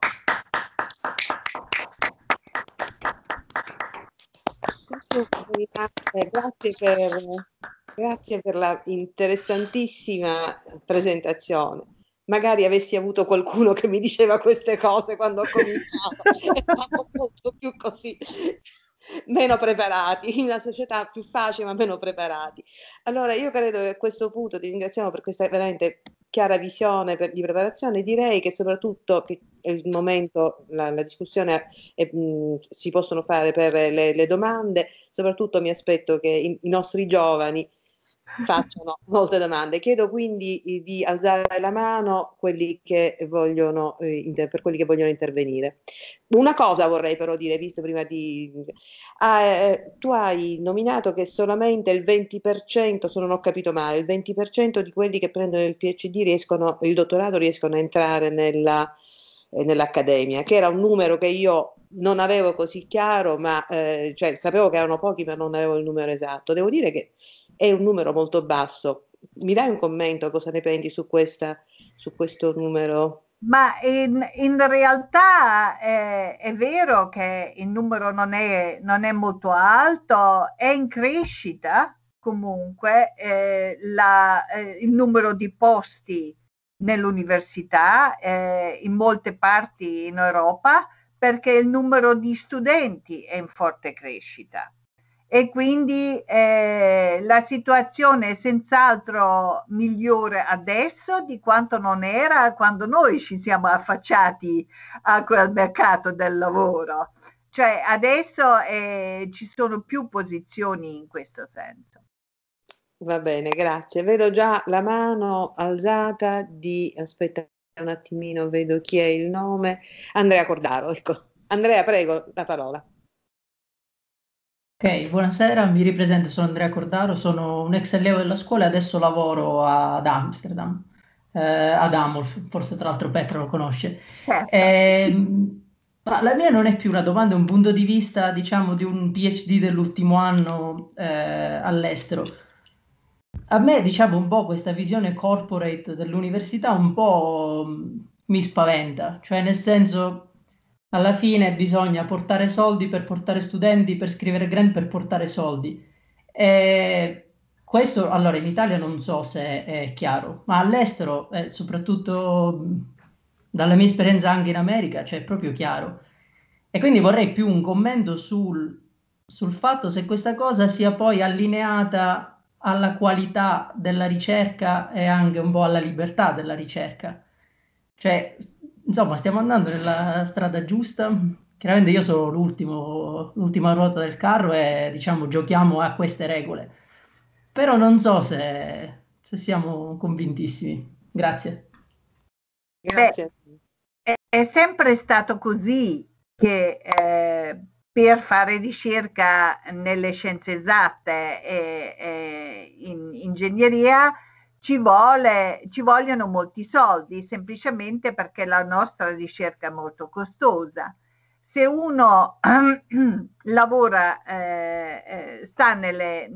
Grazie per la interessantissima presentazione. Magari avessi avuto qualcuno che mi diceva queste cose quando ho cominciato, eravamo molto più così, meno preparati, in una società più facile ma meno preparati. Allora io credo che a questo punto ti ringraziamo per questa veramente chiara visione di preparazione. Direi che soprattutto che è il momento, la discussione si possono fare per le domande, soprattutto mi aspetto che i nostri giovani facciano molte domande. Chiedo quindi di alzare la mano quelli che vogliono, per quelli che vogliono intervenire. Una cosa vorrei però dire, visto prima tu hai nominato che solamente il 20%, se non ho capito male, il 20% di quelli che prendono il PhD il dottorato riescono a entrare nell'accademia, che era un numero che io non avevo così chiaro, ma cioè sapevo che erano pochi, ma non avevo il numero esatto. Devo dire che è un numero molto basso. Mi dai un commento, cosa ne pensi su questo numero? Ma in realtà è vero che il numero non è molto alto, è in crescita comunque il numero di posti nell'università in molte parti in Europa, perché il numero di studenti è in forte crescita. E quindi la situazione è senz'altro migliore adesso di quanto non era quando noi ci siamo affacciati a quel mercato del lavoro. Cioè adesso ci sono più posizioni in questo senso. Va bene, grazie. Vedo già la mano alzata aspetta un attimino, vedo chi è il nome. Andrea Cordaro, ecco. Andrea, prego, la parola. Ok, buonasera, mi ripresento, sono Andrea Cordaro, sono un ex allievo della scuola e adesso lavoro ad Amsterdam, ad Amolf, forse tra l'altro Petra lo conosce. Certo. Ma la mia non è più una domanda, è un punto di vista, diciamo, di un PhD dell'ultimo anno all'estero. A me, diciamo, un po' questa visione corporate dell'università un po' mi spaventa, cioè nel senso, alla fine bisogna portare soldi per portare studenti, per scrivere grant per portare soldi. E questo, allora, in Italia non so se è chiaro, ma all'estero, soprattutto dalla mia esperienza anche in America, cioè è proprio chiaro. E quindi vorrei più un commento sul fatto se questa cosa sia poi allineata alla qualità della ricerca e anche un po' alla libertà della ricerca. Cioè, insomma, stiamo andando nella strada giusta. Chiaramente io sono l'ultima ruota del carro e, diciamo, giochiamo a queste regole. Però non so se siamo convintissimi. Grazie. Grazie. Beh, è sempre stato così che per fare ricerca nelle scienze esatte e in ingegneria ci vogliono molti soldi, semplicemente perché la nostra ricerca è molto costosa. Se uno lavora, sta nelle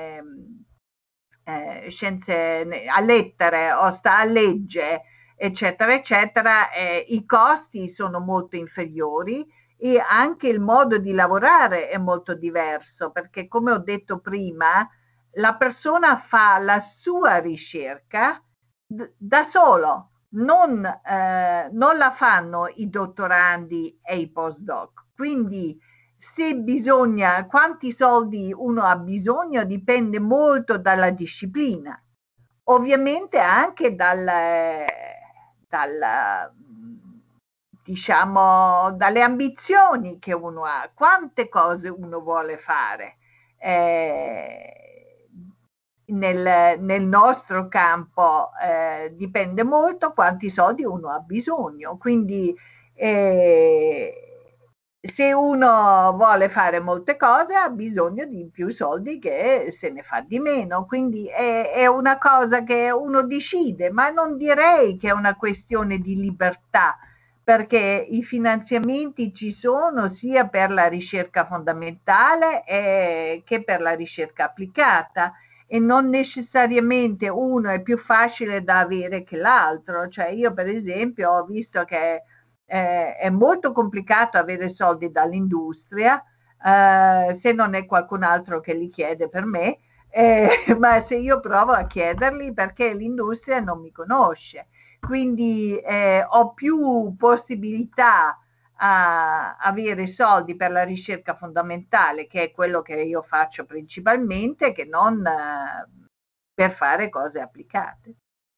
scienze a lettere o sta a legge, eccetera, eccetera, i costi sono molto inferiori e anche il modo di lavorare è molto diverso, perché come ho detto prima, la persona fa la sua ricerca da solo, non la fanno i dottorandi e i postdoc. Quindi se bisogna, quanti soldi uno ha bisogno dipende molto dalla disciplina, ovviamente anche diciamo, dalle ambizioni che uno ha, quante cose uno vuole fare. Nel nostro campo dipende molto quanti soldi uno ha bisogno, quindi se uno vuole fare molte cose ha bisogno di più soldi che se ne fa di meno, quindi è una cosa che uno decide, ma non direi che è una questione di libertà, perché i finanziamenti ci sono sia per la ricerca fondamentale che per la ricerca applicata e non necessariamente uno è più facile da avere che l'altro. Cioè io per esempio ho visto che è molto complicato avere soldi dall'industria, se non è qualcun altro che li chiede per me, ma se io provo a chiederli perché l'industria non mi conosce. Quindi ho più possibilità a avere soldi per la ricerca fondamentale, che è quello che io faccio principalmente, che non per fare cose applicate.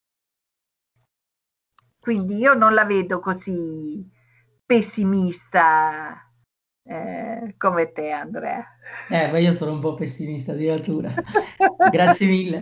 Quindi io non la vedo così pessimista come te, Andrea. Ma io sono un po' pessimista di natura. Grazie mille.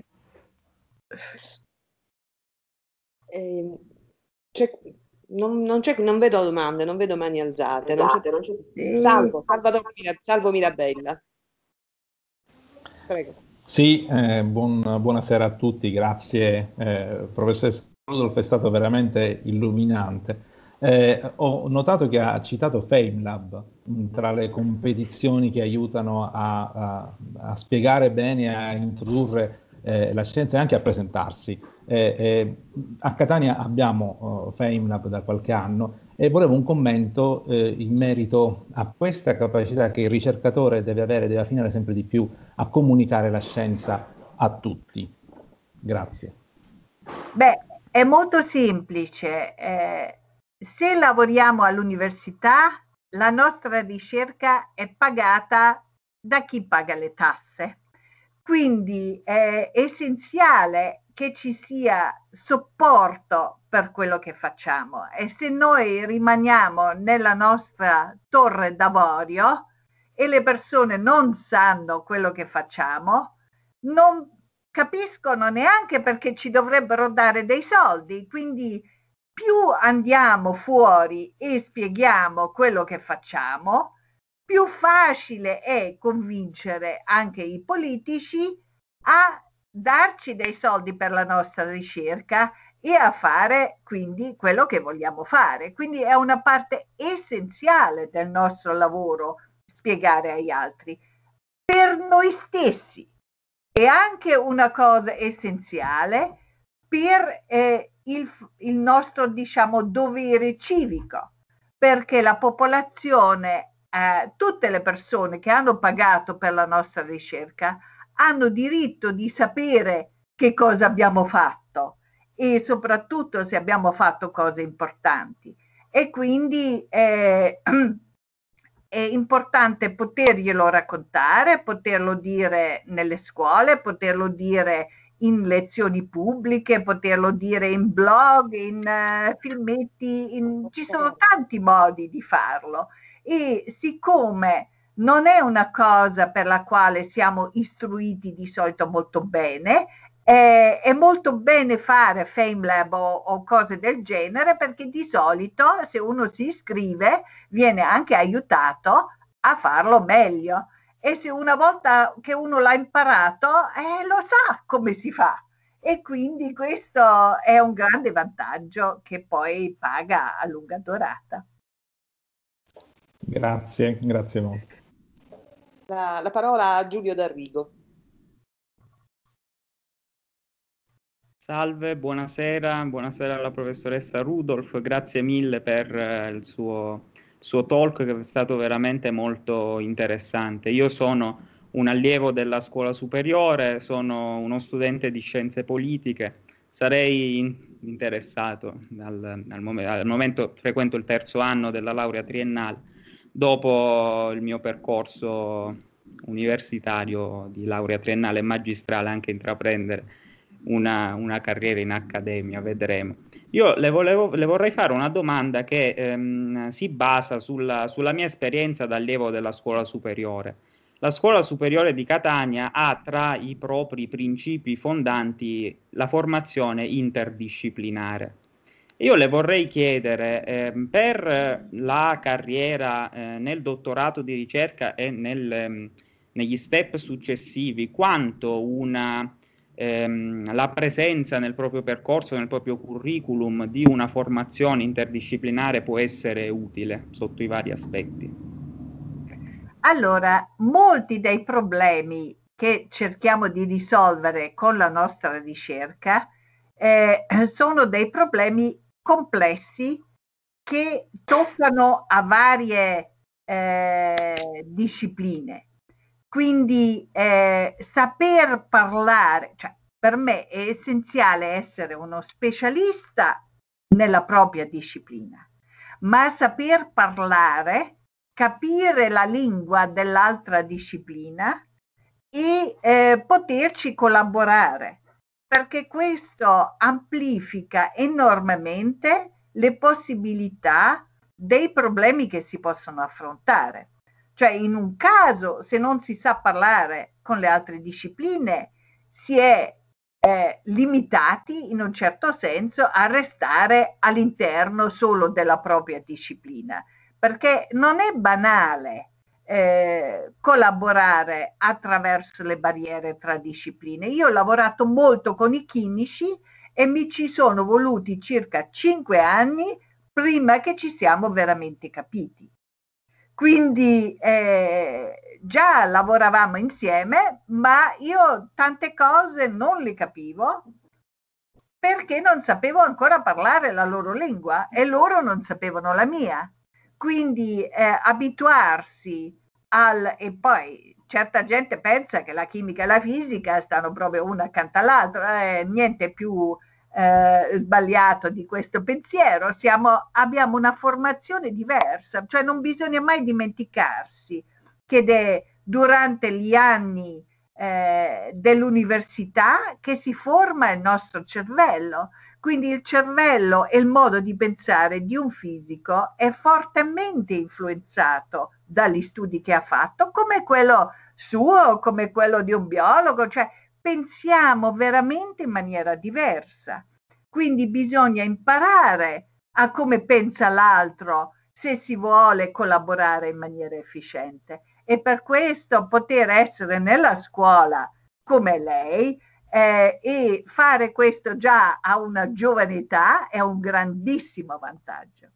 Non vedo domande, non vedo mani alzate. Sì. Salvo Mirabella. Prego. Sì, buonasera a tutti, grazie professoressa Rudolph, è stato veramente illuminante. Ho notato che ha citato FameLab tra le competizioni che aiutano a spiegare bene, a introdurre la scienza e anche a presentarsi. A Catania abbiamo FameLab da qualche anno e volevo un commento in merito a questa capacità che il ricercatore deve avere, deve affinare sempre di più a comunicare la scienza a tutti. Grazie. Beh, è molto semplice. Se lavoriamo all'università, la nostra ricerca è pagata da chi paga le tasse. Quindi è essenziale che ci sia supporto per quello che facciamo, e se noi rimaniamo nella nostra torre d'avorio e le persone non sanno quello che facciamo, non capiscono neanche perché ci dovrebbero dare dei soldi. Quindi più andiamo fuori e spieghiamo quello che facciamo, più facile è convincere anche i politici a darci dei soldi per la nostra ricerca e a fare quindi quello che vogliamo fare. Quindi è una parte essenziale del nostro lavoro spiegare agli altri. Per noi stessi è anche una cosa essenziale per il nostro, diciamo, dovere civico, perché la popolazione, tutte le persone che hanno pagato per la nostra ricerca hanno diritto di sapere che cosa abbiamo fatto e soprattutto se abbiamo fatto cose importanti. E quindi è importante poterglielo raccontare, poterlo dire nelle scuole, poterlo dire in lezioni pubbliche, poterlo dire in blog, in filmetti, ci sono tanti modi di farlo. E siccome non è una cosa per la quale siamo istruiti di solito molto bene, è molto bene fare FameLab o cose del genere, perché di solito se uno si iscrive viene anche aiutato a farlo meglio. E se una volta che uno l'ha imparato, lo sa come si fa. E quindi questo è un grande vantaggio che poi paga a lunga durata. Grazie, grazie molto. La parola a Giulio D'Arrigo. Salve, buonasera alla professoressa Rudolph, grazie mille per il suo talk, che è stato veramente molto interessante. Io sono un allievo della scuola superiore, sono uno studente di scienze politiche, sarei interessato, al momento frequento il terzo anno della laurea triennale, dopo il mio percorso universitario di laurea triennale e magistrale anche intraprendere una carriera in accademia, vedremo. Io le vorrei fare una domanda che si basa sulla mia esperienza da allievo della scuola superiore. La scuola superiore di Catania ha tra i propri principi fondanti la formazione interdisciplinare. Io le vorrei chiedere, per la carriera nel dottorato di ricerca e negli step successivi, quanto la presenza nel proprio percorso, nel proprio curriculum di una formazione interdisciplinare può essere utile sotto i vari aspetti. Allora, molti dei problemi che cerchiamo di risolvere con la nostra ricerca sono dei problemi complessi che toccano a varie discipline. Quindi saper parlare, cioè per me è essenziale essere uno specialista nella propria disciplina, ma saper parlare, capire la lingua dell'altra disciplina e poterci collaborare, perché questo amplifica enormemente le possibilità dei problemi che si possono affrontare. Cioè, in un caso, se non si sa parlare con le altre discipline, si è limitati in un certo senso a restare all'interno solo della propria disciplina, perché non è banale collaborare attraverso le barriere tra discipline. Io ho lavorato molto con i chimici e mi ci sono voluti circa 5 anni prima che ci siamo veramente capiti. Quindi già lavoravamo insieme, ma io tante cose non le capivo perché non sapevo ancora parlare la loro lingua e loro non sapevano la mia. Quindi abituarsi e poi certa gente pensa che la chimica e la fisica stanno proprio una accanto all'altra, niente più sbagliato di questo pensiero. Abbiamo una formazione diversa, cioè non bisogna mai dimenticarsi che durante gli anni dell'università che si forma il nostro cervello. Quindi il cervello e il modo di pensare di un fisico è fortemente influenzato dagli studi che ha fatto, come quello suo, come quello di un biologo, cioè pensiamo veramente in maniera diversa. Quindi bisogna imparare a come pensa l'altro se si vuole collaborare in maniera efficiente. E per questo poter essere nella scuola come lei e fare questo già a una giovane età è un grandissimo vantaggio.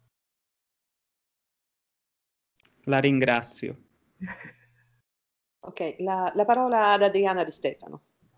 La ringrazio. Ok, la parola ad Adriana Di Stefano.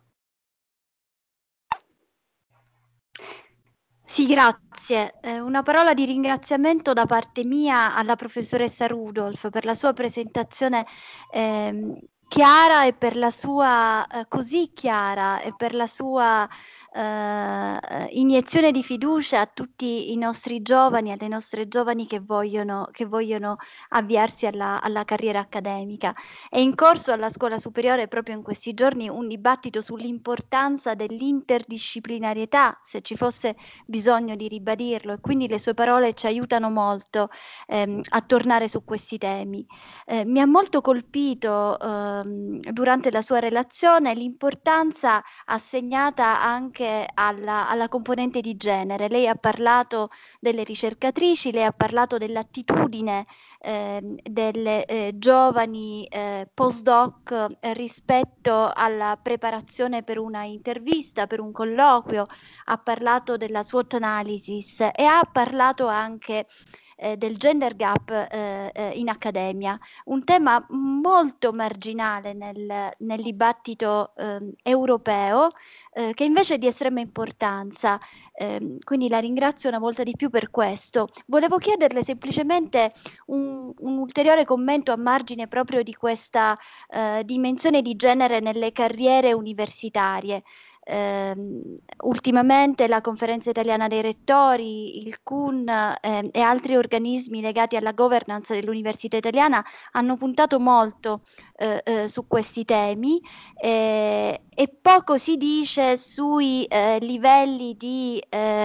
Sì, grazie. Una parola di ringraziamento da parte mia alla professoressa Rudolph per la sua presentazione chiara e per la sua così chiara e per la sua iniezione di fiducia a tutti i nostri giovani, alle nostre giovani che vogliono avviarsi alla carriera accademica. È in corso alla scuola superiore proprio in questi giorni un dibattito sull'importanza dell'interdisciplinarietà, se ci fosse bisogno di ribadirlo, e quindi le sue parole ci aiutano molto a tornare su questi temi. Mi ha molto colpito durante la sua relazione l'importanza assegnata anche alla componente di genere. Lei ha parlato delle ricercatrici, lei ha parlato dell'attitudine delle giovani postdoc rispetto alla preparazione per una intervista, per un colloquio, ha parlato della SWOT analysis e ha parlato anche del gender gap in accademia, un tema molto marginale nel dibattito europeo, che invece è di estrema importanza. Quindi la ringrazio una volta di più per questo. Volevo chiederle semplicemente un ulteriore commento a margine proprio di questa dimensione di genere nelle carriere universitarie. Ultimamente la Conferenza Italiana dei Rettori, il CUN e altri organismi legati alla governance dell'Università Italiana hanno puntato molto su questi temi e poco si dice sui livelli di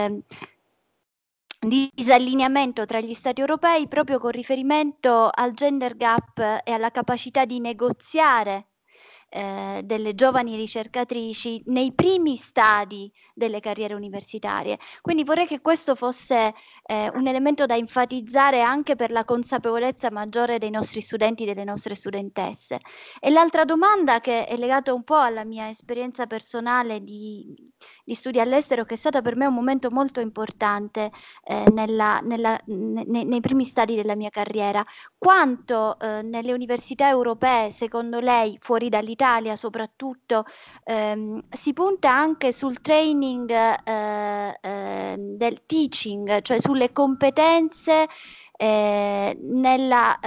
disallineamento tra gli Stati europei proprio con riferimento al gender gap e alla capacità di negoziare delle giovani ricercatrici nei primi stadi delle carriere universitarie. Quindi vorrei che questo fosse un elemento da enfatizzare anche per la consapevolezza maggiore dei nostri studenti e delle nostre studentesse. E l'altra domanda, che è legata un po' alla mia esperienza personale di studi all'estero, che è stata per me un momento molto importante nei primi stadi della mia carriera. Quanto nelle università europee, secondo lei, fuori dall'Italia soprattutto, si punta anche sul training del teaching, cioè sulle competenze nella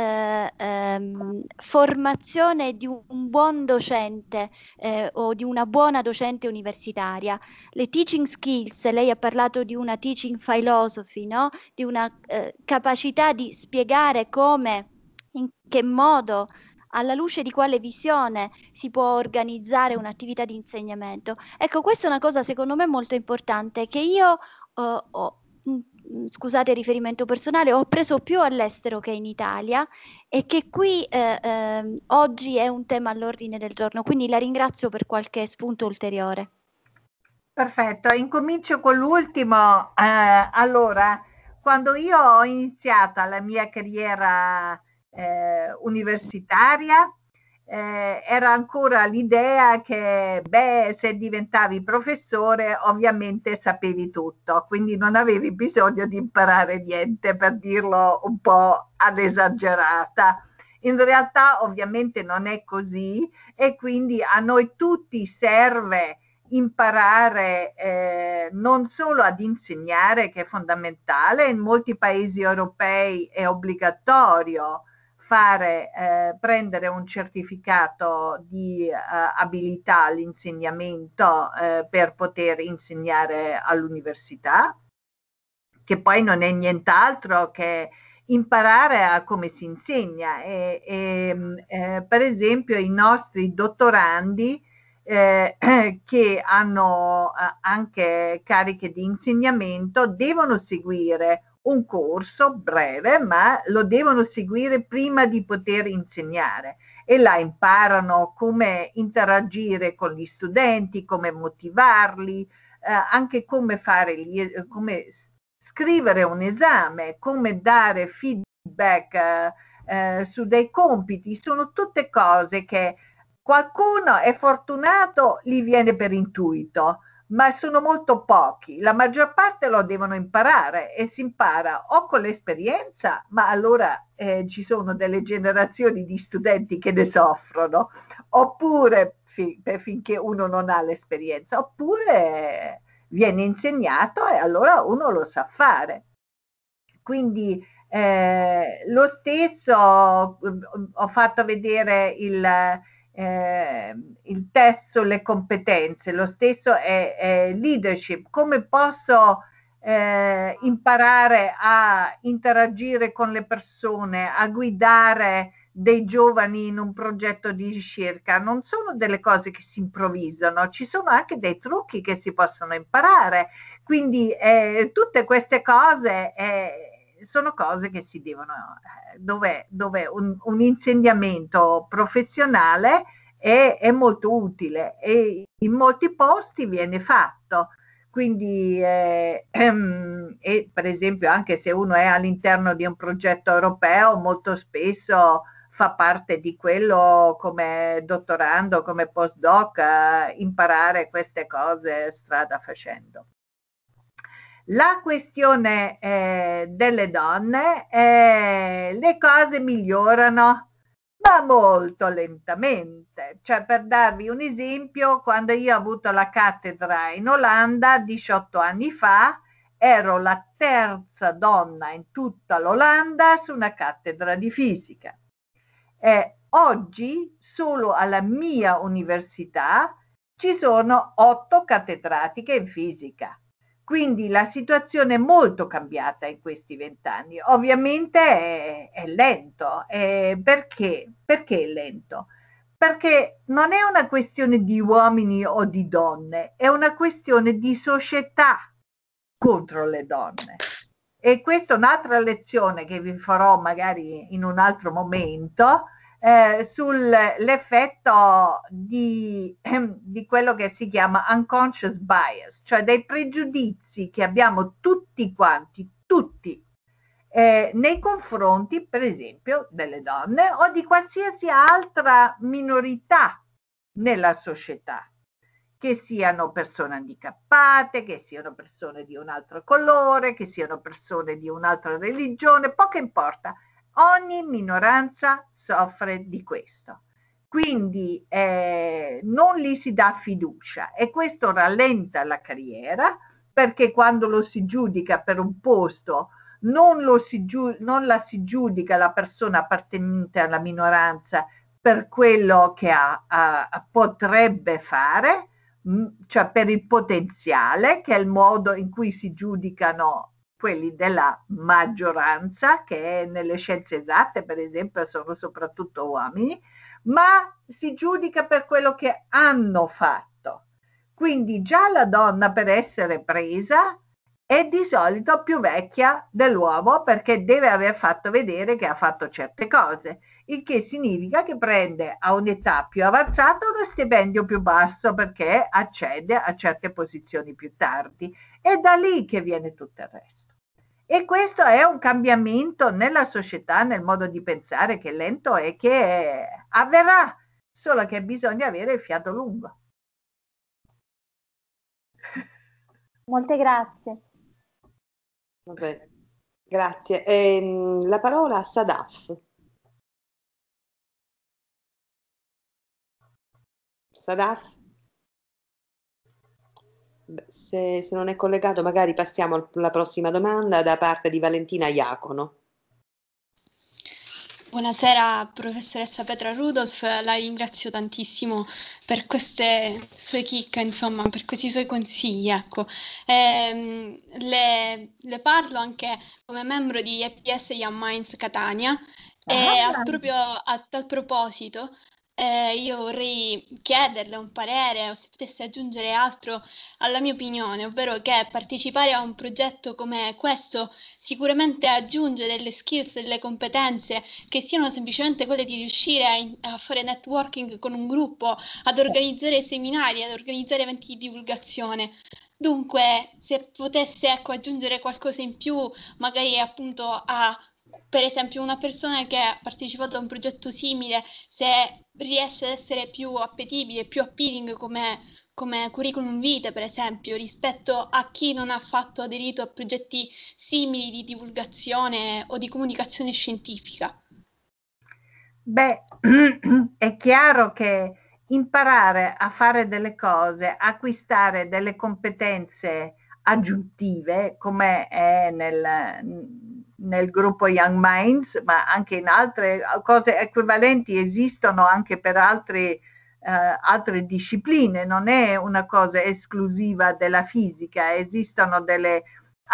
formazione di un buon docente o di una buona docente universitaria. Le teaching skills, lei ha parlato di una teaching philosophy, no? Di una capacità di spiegare come, in che modo, alla luce di quale visione si può organizzare un'attività di insegnamento. Ecco, questa è una cosa secondo me molto importante che io scusate il riferimento personale, ho preso più all'estero che in Italia e che qui oggi è un tema all'ordine del giorno, quindi la ringrazio per qualche spunto ulteriore. Perfetto, incomincio con l'ultimo. Allora, quando io ho iniziato la mia carriera universitaria, era ancora l'idea che se diventavi professore ovviamente sapevi tutto, quindi non avevi bisogno di imparare niente, per dirlo un po' ad esagerata. In realtà ovviamente non è così e quindi a noi tutti serve imparare non solo ad insegnare, che è fondamentale, in molti paesi europei è obbligatorio prendere un certificato di abilità all'insegnamento per poter insegnare all'università, che poi non è nient'altro che imparare a come si insegna. Per esempio i nostri dottorandi che hanno anche cariche di insegnamento devono seguire un corso breve, ma lo devono seguire prima di poter insegnare, e là imparano come interagire con gli studenti, come motivarli, anche come come scrivere un esame, come dare feedback su dei compiti. Sono tutte cose che qualcuno è fortunato, gli viene per intuito, ma sono molto pochi. La maggior parte lo devono imparare, e si impara o con l'esperienza, ma allora ci sono delle generazioni di studenti che ne soffrono, oppure finché uno non ha l'esperienza, oppure viene insegnato e allora uno lo sa fare. Quindi lo stesso, ho fatto vedere il test sulle competenze, lo stesso è leadership. Come posso imparare a interagire con le persone, a guidare dei giovani in un progetto di ricerca? Non sono delle cose che si improvvisano, ci sono anche dei trucchi che si possono imparare. Quindi tutte queste cose sono cose che si devono, dove un insegnamento professionale è molto utile e in molti posti viene fatto. Quindi, e per esempio, anche se uno è all'interno di un progetto europeo, molto spesso fa parte di quello, come dottorando, come postdoc, imparare queste cose strada facendo. La questione delle donne, le cose migliorano, ma molto lentamente. Cioè, per darvi un esempio, quando io ho avuto la cattedra in Olanda 18 anni fa, ero la terza donna in tutta l'Olanda su una cattedra di fisica. Oggi, solo alla mia università, ci sono 8 cattedratiche in fisica. Quindi la situazione è molto cambiata in questi 20 anni. Ovviamente è lento. Perché? Perché è lento? Perché non è una questione di uomini o di donne, è una questione di società contro le donne. E questa è un'altra lezione che vi farò magari in un altro momento, sull'effetto di quello che si chiama unconscious bias, cioè dei pregiudizi che abbiamo tutti quanti, tutti, nei confronti, per esempio, delle donne o di qualsiasi altra minorità nella società, che siano persone handicappate, che siano persone di un altro colore, che siano persone di un'altra religione, poco importa. Ogni minoranza soffre di questo. Quindi non gli si dà fiducia, e questo rallenta la carriera, perché quando lo si giudica per un posto non la si giudica la persona appartenente alla minoranza per quello che potrebbe fare, cioè per il potenziale, che è il modo in cui si giudicano quelli della maggioranza, che nelle scienze esatte, per esempio, sono soprattutto uomini, ma si giudica per quello che hanno fatto. Quindi già la donna, per essere presa, è di solito più vecchia dell'uomo, perché deve aver fatto vedere che ha fatto certe cose, il che significa che prende a un'età più avanzata uno stipendio più basso, perché accede a certe posizioni più tardi. È da lì che viene tutto il resto. E questo è un cambiamento nella società, nel modo di pensare, che è lento e che avverrà, solo che bisogna avere il fiato lungo. Molte grazie. Vabbè, grazie. La parola a Sadaf. Sadaf? Se non è collegato, magari passiamo alla prossima domanda da parte di Valentina Iacono. Buonasera professoressa Petra Rudolph, la ringrazio tantissimo per queste sue chicche, insomma, per questi suoi consigli, ecco. Le parlo anche come membro di EPS Young Minds Catania e proprio a tal proposito io vorrei chiederle un parere o se potesse aggiungere altro alla mia opinione, ovvero che partecipare a un progetto come questo sicuramente aggiunge delle skills, delle competenze che siano semplicemente quelle di riuscire a fare networking con un gruppo, ad organizzare seminari, ad organizzare eventi di divulgazione. Dunque, se potesse, ecco, aggiungere qualcosa in più, magari appunto a, per esempio, una persona che ha partecipato a un progetto simile, se riesce ad essere più appetibile, più appealing come curriculum vitae, per esempio, rispetto a chi non ha fatto aderito a progetti simili di divulgazione o di comunicazione scientifica. Beh, è chiaro che imparare a fare delle cose, acquistare delle competenze aggiuntive, come è nel gruppo Young Minds, ma anche in altre cose equivalenti esistono anche per altre discipline, non è una cosa esclusiva della fisica, esistono delle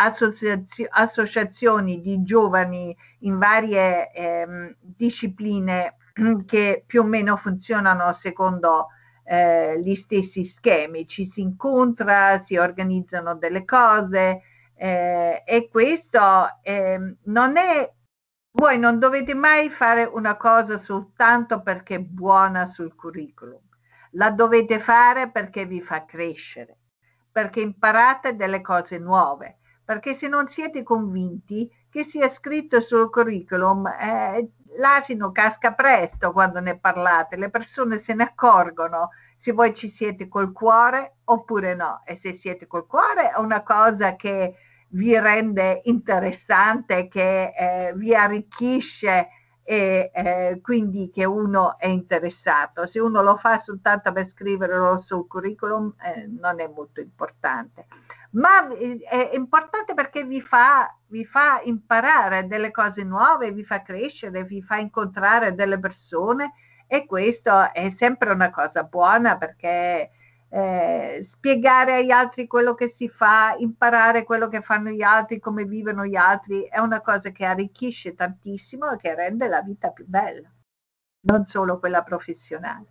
associazioni di giovani in varie discipline che più o meno funzionano secondo gli stessi schemi. Ci si incontra, si organizzano delle cose e questo non è. Voi non dovete mai fare una cosa soltanto perché è buona sul curriculum, la dovete fare perché vi fa crescere, perché imparate delle cose nuove, perché se non siete convinti che sia scritto sul curriculum, l'asino casca presto quando ne parlate, le persone se ne accorgono se voi ci siete col cuore oppure no, e se siete col cuore è una cosa che vi rende interessante, che vi arricchisce e quindi che uno è interessato. Se uno lo fa soltanto per scriverlo sul curriculum non è molto importante, ma è importante perché vi fa imparare delle cose nuove, vi fa crescere, vi fa incontrare delle persone e questo è sempre una cosa buona perché spiegare agli altri quello che si fa, imparare quello che fanno gli altri, come vivono gli altri, è una cosa che arricchisce tantissimo e che rende la vita più bella, non solo quella professionale.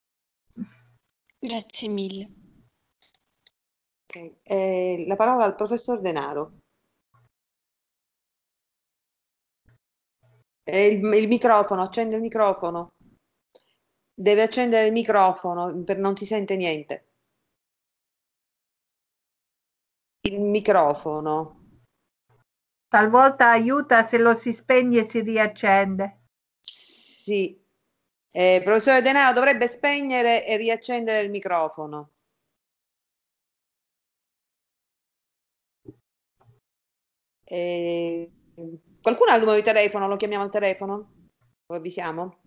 Grazie mille. Okay. La parola al professor Denaro. Il microfono, accende il microfono. Deve accendere il microfono, non si sente niente. Il microfono. Talvolta aiuta se lo si spegne e si riaccende. Sì. Professore Denaro dovrebbe spegnere e riaccendere il microfono. Qualcuno ha il numero di telefono? Lo chiamiamo al telefono? Lo avvisiamo?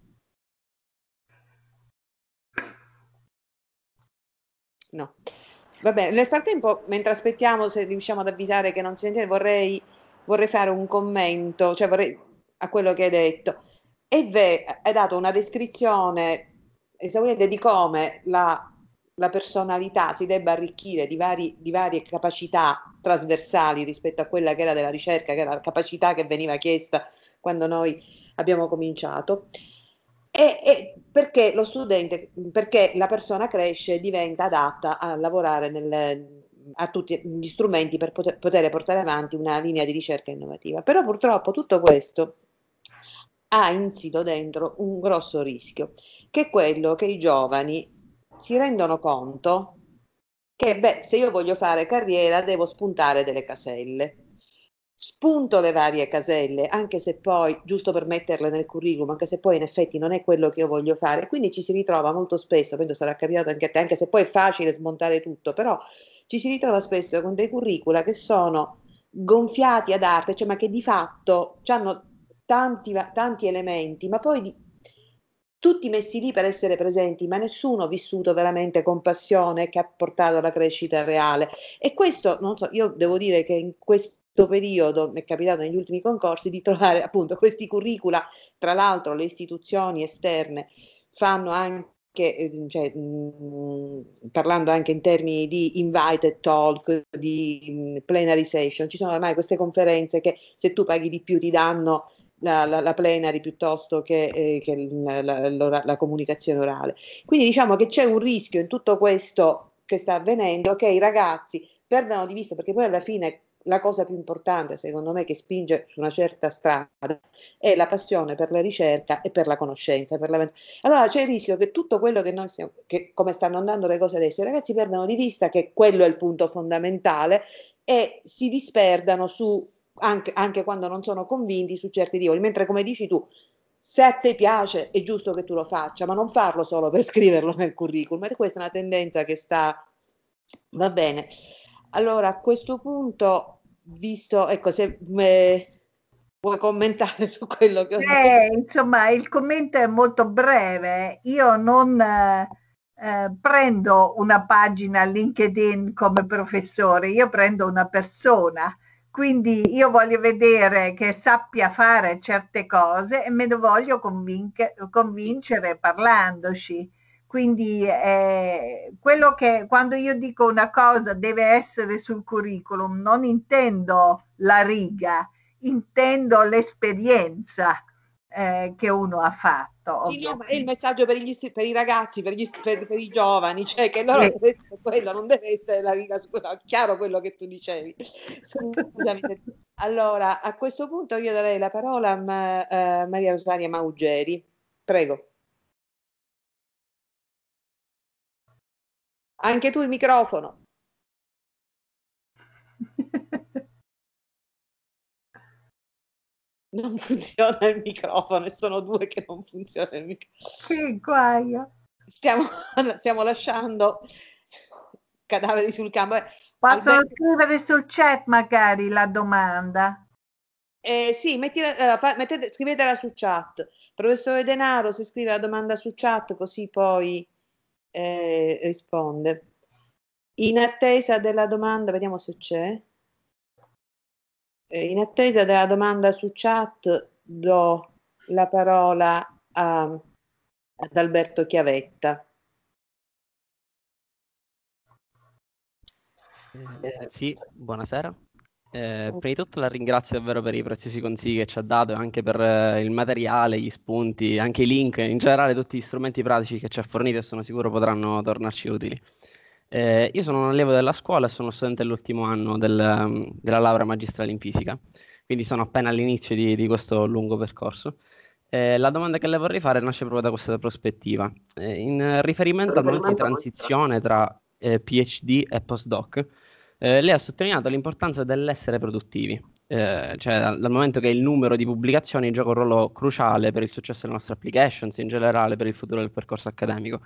No. Va bene, nel frattempo, mentre aspettiamo se riusciamo ad avvisare che non si sente, vorrei fare un commento, cioè a quello che hai detto. Hai dato una descrizione esauriente di come la personalità si debba arricchire di varie capacità trasversali rispetto a quella che era della ricerca, che era la capacità che veniva chiesta quando noi abbiamo cominciato. E perché perché la persona cresce e diventa adatta a lavorare a tutti gli strumenti per poter portare avanti una linea di ricerca innovativa. Però purtroppo tutto questo ha insito dentro un grosso rischio, che è quello che i giovani si rendono conto che se io voglio fare carriera devo spuntare delle caselle. Spunto le varie caselle, anche se poi, giusto per metterle nel curriculum, anche se poi in effetti non è quello che io voglio fare, quindi ci si ritrova molto spesso, penso sarà capitato anche a te, anche se poi è facile smontare tutto, però ci si ritrova spesso con dei curricula che sono gonfiati ad arte, cioè ma che di fatto hanno tanti elementi, ma poi tutti messi lì per essere presenti, ma nessuno vissuto veramente con passione che ha portato alla crescita reale. E questo, non so, io devo dire che in questo periodo mi è capitato negli ultimi concorsi di trovare appunto questi curricula, tra l'altro le istituzioni esterne fanno anche, cioè, parlando anche in termini di invited talk, di plenary session, ci sono ormai queste conferenze che se tu paghi di più ti danno la plenary piuttosto che la comunicazione orale. Quindi diciamo che c'è un rischio in tutto questo che sta avvenendo, che i ragazzi perdano di vista, perché poi alla fine la cosa più importante, secondo me, che spinge su una certa strada è la passione per la ricerca e per la conoscenza. Allora c'è il rischio che tutto quello che noi stiamo, che come stanno andando le cose adesso, i ragazzi perdano di vista che quello è il punto fondamentale e si disperdano su anche quando non sono convinti su certi titoli, mentre come dici tu, se a te piace è giusto che tu lo faccia, ma non farlo solo per scriverlo nel curriculum, e questa è una tendenza che va bene. Allora a questo punto, visto, ecco, se vuoi commentare su quello che ho detto. Insomma, il commento è molto breve. Io non prendo una pagina LinkedIn come professore, io prendo una persona. Quindi io voglio vedere che sappia fare certe cose e me lo voglio convincere parlandoci. Quindi quello che quando io dico una cosa deve essere sul curriculum, non intendo la riga, intendo l'esperienza che uno ha fatto. Sì, no, ma è il messaggio per i ragazzi, per i giovani, cioè che loro quello non deve essere la riga, chiaro quello che tu dicevi. Scusami. Allora, a questo punto io darei la parola a Maria Rosaria Maugeri. Prego. Anche tu il microfono. Non funziona il microfono e sono due che non funziona il microfono. Che guaio. Stiamo lasciando cadaveri sul campo. Possono scrivere sul chat magari la domanda. Sì, scrivetela su chat. Professore Denaro, se scrive la domanda su chat così poi risponde. In attesa della domanda, vediamo se c'è. In attesa della domanda su chat do la parola ad Alberto Chiavetta. Sì, buonasera. Prima di tutto la ringrazio davvero per i preziosi consigli che ci ha dato e anche per il materiale, gli spunti, anche i link, in generale tutti gli strumenti pratici che ci ha fornito e sono sicuro potranno tornarci utili. Io sono un allievo della scuola e sono studente dell'ultimo anno della laurea magistrale in fisica, quindi sono appena all'inizio di questo lungo percorso. La domanda che le vorrei fare nasce proprio da questa prospettiva. In riferimento al momento di transizione tra PhD e postdoc, lei ha sottolineato l'importanza dell'essere produttivi, cioè dal momento che il numero di pubblicazioni gioca un ruolo cruciale per il successo delle nostre applications, in generale per il futuro del percorso accademico.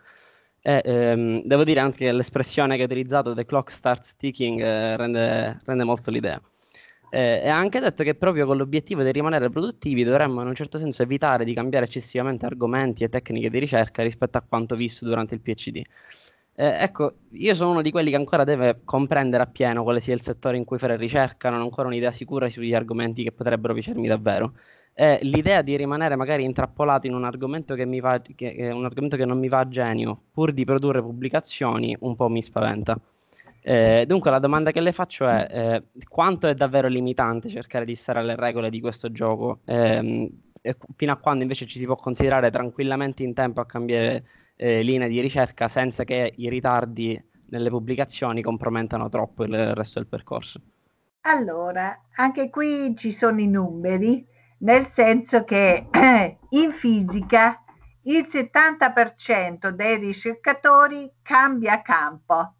Devo dire anche che l'espressione che ha utilizzato, the clock starts ticking, rende molto l'idea. E ha anche detto che proprio con l'obiettivo di rimanere produttivi dovremmo in un certo senso evitare di cambiare eccessivamente argomenti e tecniche di ricerca rispetto a quanto visto durante il PhD. Ecco, io sono uno di quelli che ancora deve comprendere appieno quale sia il settore in cui fare ricerca, non ho ancora un'idea sicura sugli argomenti che potrebbero piacermi davvero. L'idea di rimanere magari intrappolato in un argomento che un argomento che non mi va a genio, pur di produrre pubblicazioni, un po' mi spaventa. Dunque la domanda che le faccio è quanto è davvero limitante cercare di stare alle regole di questo gioco, fino a quando invece ci si può considerare tranquillamente in tempo a cambiare linee di ricerca senza che i ritardi nelle pubblicazioni compromettano troppo il resto del percorso. Allora, anche qui ci sono i numeri, nel senso che in fisica il 70% dei ricercatori cambia campo,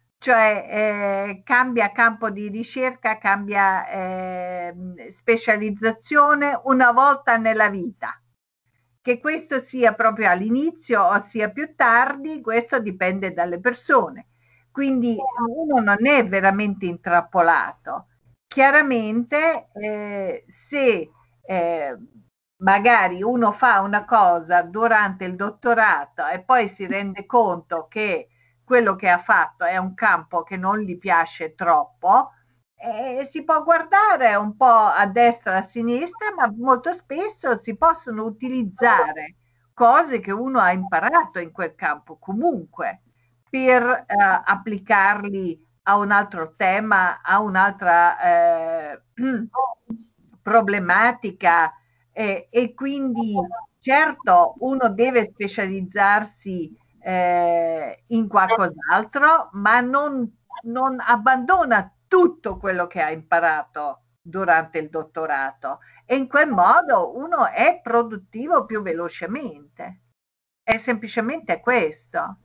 cioè cambia campo di ricerca, cambia specializzazione una volta nella vita. Che questo sia proprio all'inizio o sia più tardi, questo dipende dalle persone. Quindi uno non è veramente intrappolato. Chiaramente se magari uno fa una cosa durante il dottorato e poi si rende conto che quello che ha fatto è un campo che non gli piace troppo, e si può guardare un po' a destra e a sinistra, ma molto spesso si possono utilizzare cose che uno ha imparato in quel campo comunque per applicarli a un altro tema, a un'altra problematica, e quindi certo uno deve specializzarsi in qualcos'altro, ma non abbandona tutto quello che ha imparato durante il dottorato, e in quel modo uno è produttivo più velocemente. È semplicemente questo.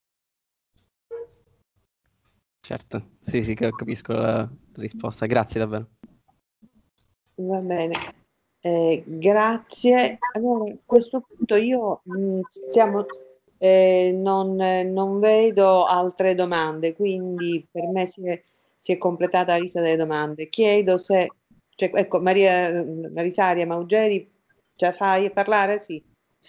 Certo, sì, capisco la risposta. Grazie davvero. Va bene, grazie. Allora, a questo punto io non vedo altre domande, quindi per me si è completata la lista delle domande. Chiedo se, ecco, Marisaria Maugeri, ce la fai parlare? Sì.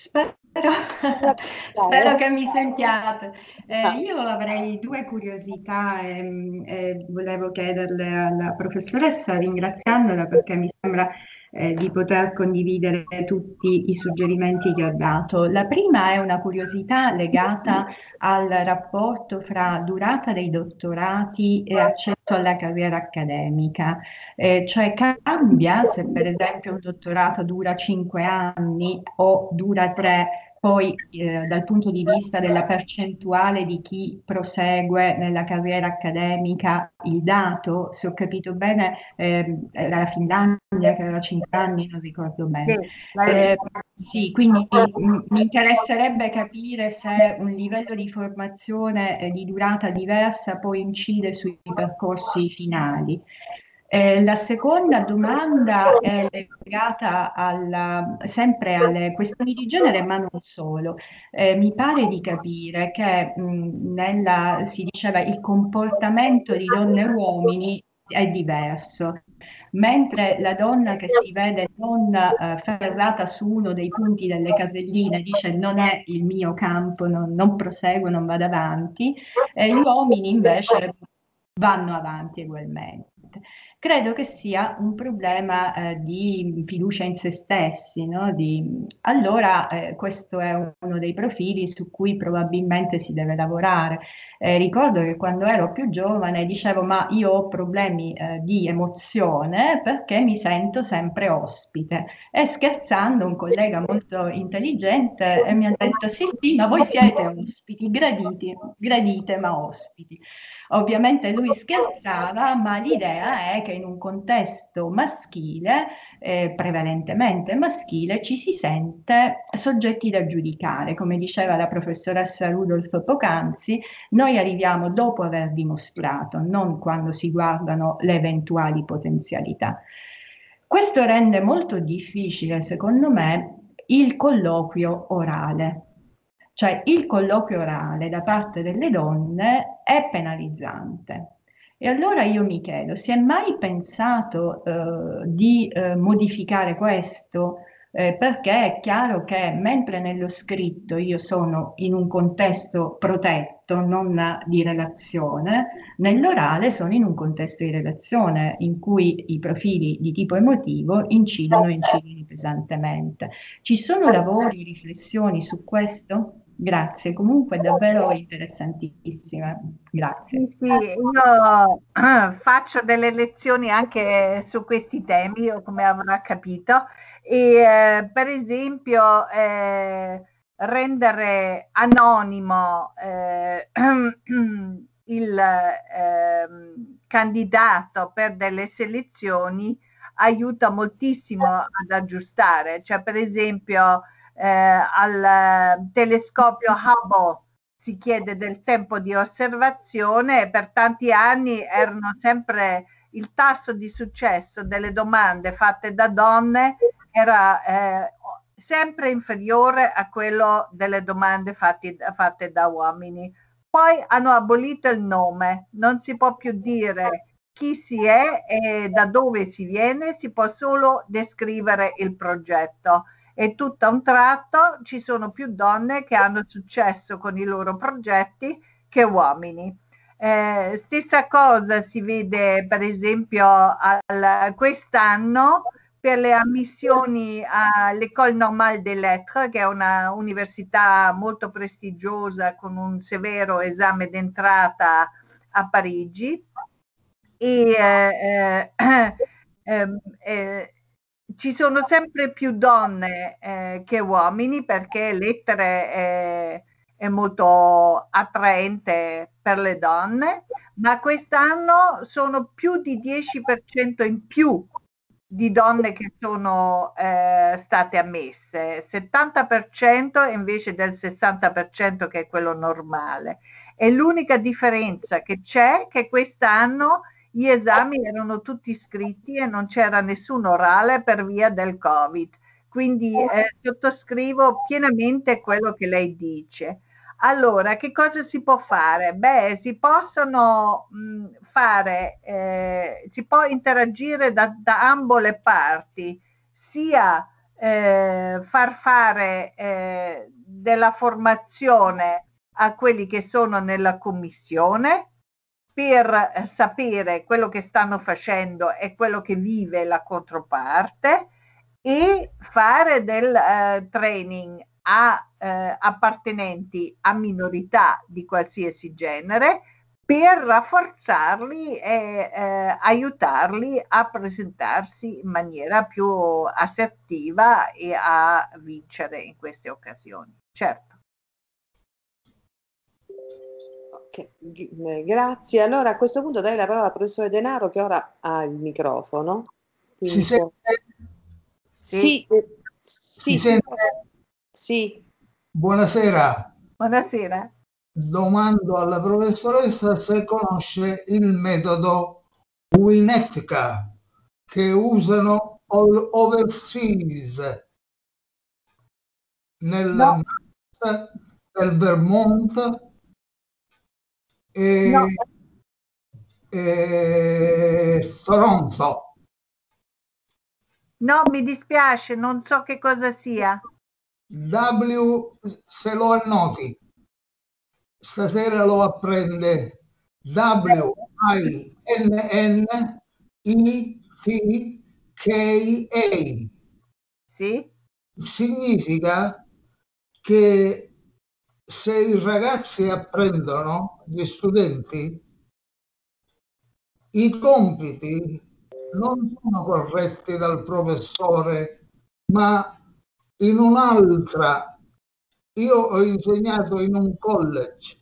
Spero che mi sentiate. Io avrei due curiosità e volevo chiederle alla professoressa, ringraziandola perché mi sembra di poter condividere tutti i suggerimenti che ha dato. La prima è una curiosità legata al rapporto fra durata dei dottorati e accesso alla carriera accademica. Cioè cambia se per esempio un dottorato dura 5 anni o dura 3, poi dal punto di vista della percentuale di chi prosegue nella carriera accademica, il dato, se ho capito bene, era la Finlandia che aveva 5 anni, non ricordo bene. Sì, quindi mi interesserebbe capire se un livello di formazione di durata diversa poi incide sui percorsi finali. La seconda domanda è legata sempre alle questioni di genere, ma non solo. Mi pare di capire che si diceva il comportamento di donne e uomini è diverso. Mentre la donna che si vede non ferrata su uno dei punti delle caselline dice non è il mio campo, non proseguo, non vado avanti, gli uomini invece vanno avanti ugualmente. Credo che sia un problema di fiducia in se stessi, no? Allora, questo è uno dei profili su cui probabilmente si deve lavorare. Ricordo che quando ero più giovane dicevo ma io ho problemi di emozione perché mi sento sempre ospite, e scherzando un collega molto intelligente mi ha detto sì, ma voi siete ospiti, gradite ma ospiti. Ovviamente lui scherzava, ma l'idea è che in un contesto maschile, prevalentemente maschile, ci si sente soggetti da giudicare. Come diceva la professoressa Rudolph poc'anzi, noi arriviamo dopo aver dimostrato, non quando si guardano le eventuali potenzialità. Questo rende molto difficile, secondo me, il colloquio orale. Cioè il colloquio orale da parte delle donne è penalizzante. E allora io mi chiedo, si è mai pensato di modificare questo? Perché è chiaro che mentre nello scritto io sono in un contesto protetto, non di relazione, nell'orale sono in un contesto di relazione in cui i profili di tipo emotivo incidono pesantemente. Ci sono lavori, riflessioni su questo? Grazie, comunque davvero interessantissima. Grazie. Sì, io faccio delle lezioni anche su questi temi, io, come avrà capito, e per esempio rendere anonimo il candidato per delle selezioni aiuta moltissimo ad aggiustare, cioè per esempio al telescopio Hubble si chiede del tempo di osservazione e per tanti anni erano sempre il tasso di successo delle domande fatte da donne era sempre inferiore a quello delle domande fatte da uomini. Poi hanno abolito il nome, non si può più dire chi si è e da dove si viene, si può solo descrivere il progetto. e tutto a un tratto ci sono più donne che hanno successo con i loro progetti che uomini. Stessa cosa si vede per esempio quest'anno per le ammissioni all'École Normale des Lettres, che è una università molto prestigiosa con un severo esame d'entrata a Parigi. E ci sono sempre più donne che uomini, perché lettere è molto attraente per le donne, ma quest'anno sono più di 10% in più di donne che sono state ammesse, 70% invece del 60% che è quello normale. E l'unica differenza che c'è è che quest'anno gli esami erano tutti scritti e non c'era nessun orale per via del Covid. Quindi sottoscrivo pienamente quello che lei dice. Allora, che cosa si può fare? Beh, si possono si può interagire da ambo le parti, sia far fare della formazione a quelli che sono nella commissione per sapere quello che stanno facendo e quello che vive la controparte, e fare del training a appartenenti a minorità di qualsiasi genere per rafforzarli e aiutarli a presentarsi in maniera più assertiva e a vincere in queste occasioni. Certo. Grazie. Allora a questo punto dai la parola al professore Denaro, che ora ha il microfono. Si sente? Sì. Si sente? Sì. Buonasera. Buonasera. Domando alla professoressa se conosce il metodo Winnetka che usano overseas nel Vermont e Toronto. No, mi dispiace, non so che cosa sia. Se lo annoti, stasera lo apprende. WINNITKA. Sì? Significa che se i ragazzi apprendono, gli studenti, i compiti non sono corretti dal professore, ma in un'altra. Io ho insegnato in un college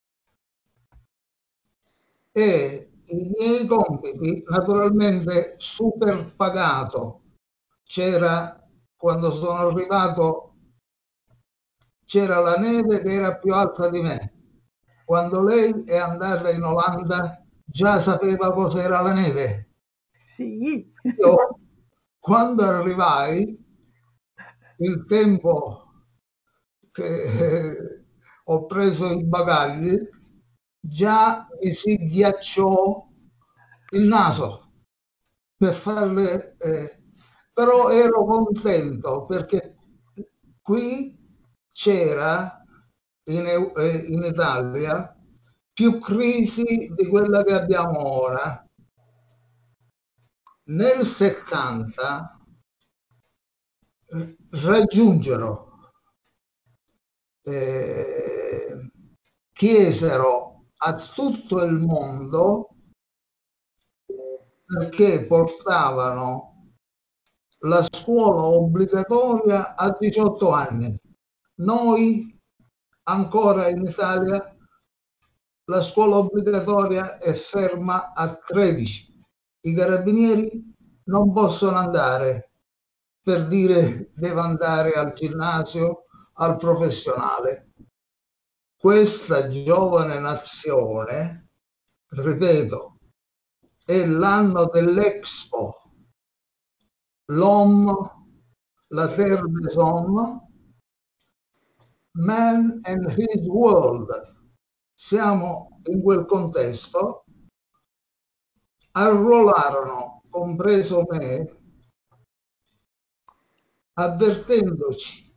e i miei compiti, naturalmente super pagato, quando sono arrivato c'era la neve che era più alta di me. Quando lei è andata in Olanda già sapeva cos'era la neve. Sì. Io, quando arrivai, il tempo che ho preso i bagagli, già mi si ghiacciò il naso per farle, però ero contento perché qui c'era in Italia più crisi di quella che abbiamo ora. Nel 70 raggiunsero, chiesero a tutto il mondo perché portavano la scuola obbligatoria a 18 anni. Noi ancora in Italia la scuola obbligatoria è ferma a 13. I carabinieri non possono andare per dire devo andare al ginnasio, al professionale. Questa giovane nazione, ripeto, è l'anno dell'Expo, l'Homme, la Terre des Hommes, Man and His World. Siamo in quel contesto, arruolarono, compreso me, avvertendoci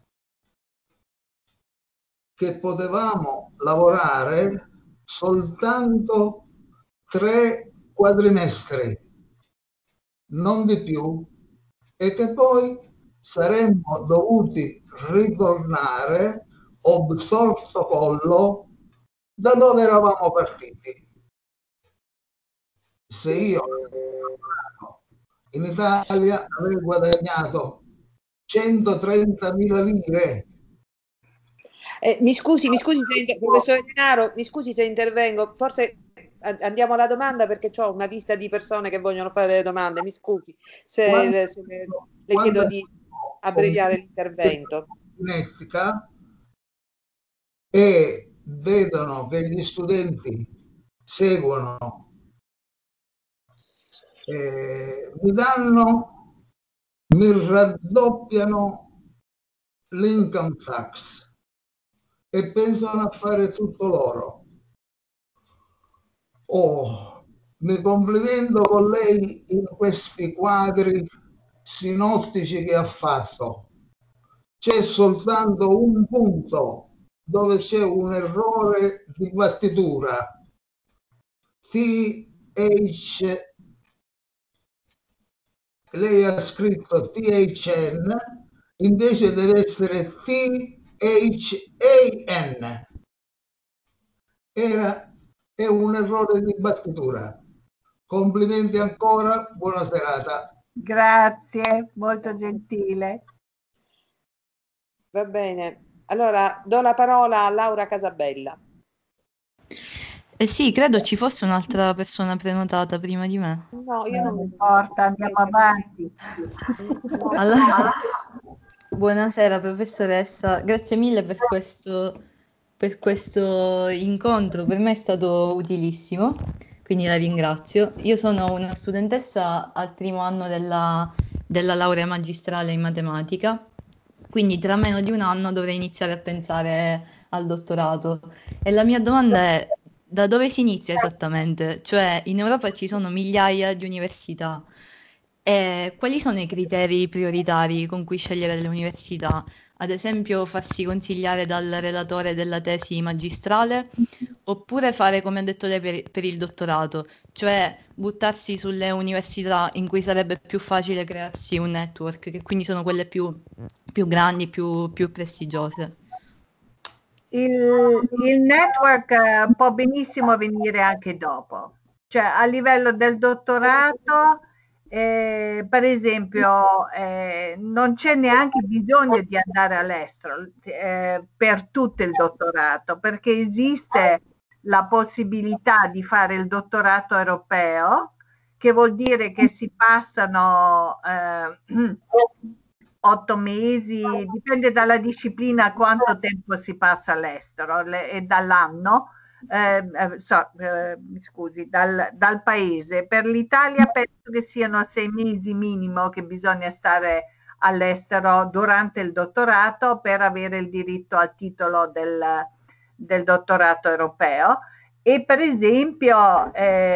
che potevamo lavorare soltanto 3 quadrimestri, non di più, e che poi saremmo dovuti ritornare obsorso collo da dove eravamo partiti. Se io in Italia avrei guadagnato 130.000 lire. Mi scusi, professore Denaro, mi scusi se intervengo, forse andiamo alla domanda perché ho una lista di persone che vogliono fare delle domande, mi scusi se le chiedo di abbreviare l'intervento. E vedono che gli studenti seguono, mi raddoppiano l'income tax e pensano a fare tutto loro. Mi complimento con lei in questi quadri sinottici che ha fatto. C'è soltanto un punto dove c'è un errore di battitura. Lei ha scritto THN, invece deve essere THAN. È un errore di battitura. Complimenti ancora, buona serata. Grazie, molto gentile. Va bene, allora do la parola a Laura Casabella. Sì, credo ci fosse un'altra persona prenotata prima di me. No, io non importa, andiamo avanti. Allora, buonasera professoressa, grazie mille per questo incontro, per me è stato utilissimo, quindi la ringrazio. Io sono una studentessa al primo anno della laurea magistrale in matematica, quindi tra meno di un anno dovrei iniziare a pensare al dottorato. E la mia domanda è: da dove si inizia esattamente? Cioè, in Europa ci sono migliaia di università. E quali sono i criteri prioritari con cui scegliere le università? Ad esempio, farsi consigliare dal relatore della tesi magistrale, oppure fare come ha detto lei per il dottorato, cioè buttarsi sulle università in cui sarebbe più facile crearsi un network, che quindi sono quelle più grandi, più prestigiose. Il network può benissimo venire anche dopo, cioè a livello del dottorato, per esempio, non c'è neanche bisogno di andare all'estero per tutto il dottorato, perché esiste la possibilità di fare il dottorato europeo, che vuol dire che si passano 8 mesi, dipende dalla disciplina quanto tempo si passa all'estero e dall'anno, scusi, dal paese. Per l'Italia penso che siano 6 mesi minimo che bisogna stare all'estero durante il dottorato per avere il diritto al titolo del dottorato europeo. E per esempio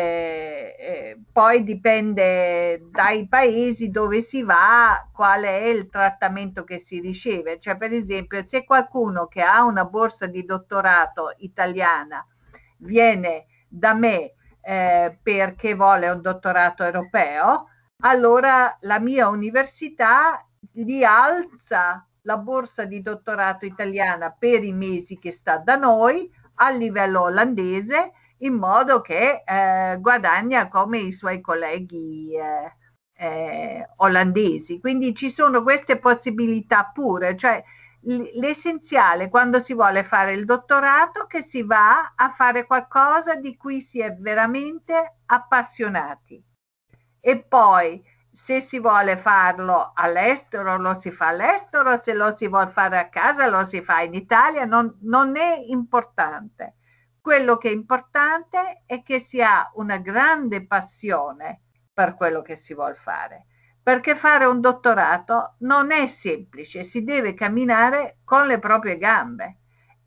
poi dipende dai paesi dove si va qual è il trattamento che si riceve, cioè per esempio se qualcuno che ha una borsa di dottorato italiana viene da me perché vuole un dottorato europeo, allora la mia università gli alza la borsa di dottorato italiana per i mesi che sta da noi a livello olandese, in modo che guadagna come i suoi colleghi olandesi. Quindi ci sono queste possibilità pure, cioè l'essenziale quando si vuole fare il dottorato è che si va a fare qualcosa di cui si è veramente appassionati. E poi se si vuole farlo all'estero lo si fa all'estero, se lo si vuole fare a casa lo si fa in Italia, non è importante. Quello che è importante è che si ha una grande passione per quello che si vuole fare, perché fare un dottorato non è semplice, si deve camminare con le proprie gambe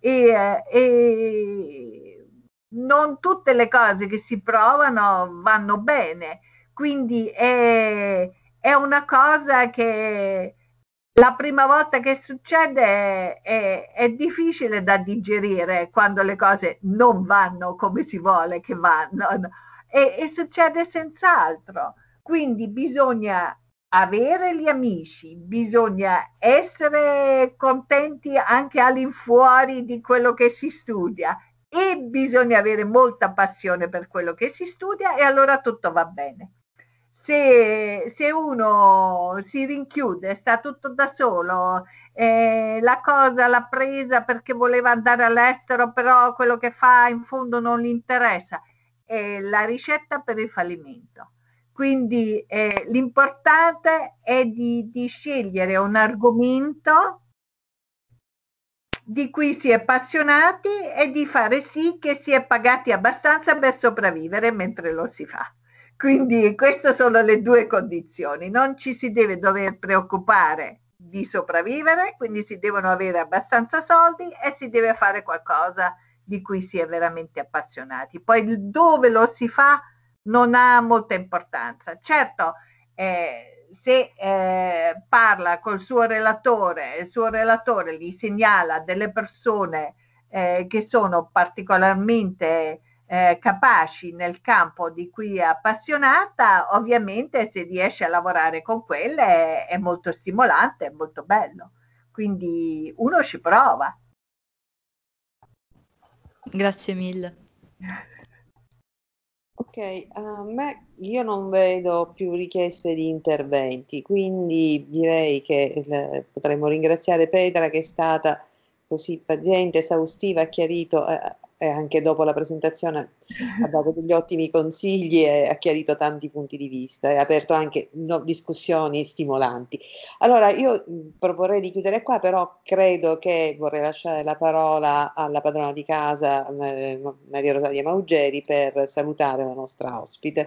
e non tutte le cose che si provano vanno bene. Quindi è una cosa che la prima volta che succede è difficile da digerire quando le cose non vanno come si vuole che vanno, e succede senz'altro. Quindi bisogna avere gli amici, bisogna essere contenti anche all'infuori di quello che si studia e bisogna avere molta passione per quello che si studia e allora tutto va bene. Se uno si rinchiude, sta tutto da solo, la cosa l'ha presa perché voleva andare all'estero, però quello che fa in fondo non gli interessa, è la ricetta per il fallimento. Quindi l'importante è di scegliere un argomento di cui si è appassionati e di fare sì che si è pagati abbastanza per sopravvivere mentre lo si fa. Quindi queste sono le due condizioni. Non ci si deve dover preoccupare di sopravvivere, quindi si devono avere abbastanza soldi e si deve fare qualcosa di cui si è veramente appassionati. Poi dove lo si fa non ha molta importanza. Certo, se parla col suo relatore, il suo relatore gli segnala delle persone che sono particolarmente capaci nel campo di cui è appassionata, ovviamente se riesce a lavorare con quelle è molto stimolante, è molto bello. Quindi uno ci prova. Grazie mille. Ok, io non vedo più richieste di interventi, quindi direi che potremmo ringraziare Petra che è stata così paziente, esaustiva, ha chiarito e anche dopo la presentazione ha dato degli ottimi consigli e ha chiarito tanti punti di vista e ha aperto anche discussioni stimolanti. Allora io proporrei di chiudere qua, però credo che vorrei lasciare la parola alla padrona di casa Maria Rosalia Maugeri per salutare la nostra ospite.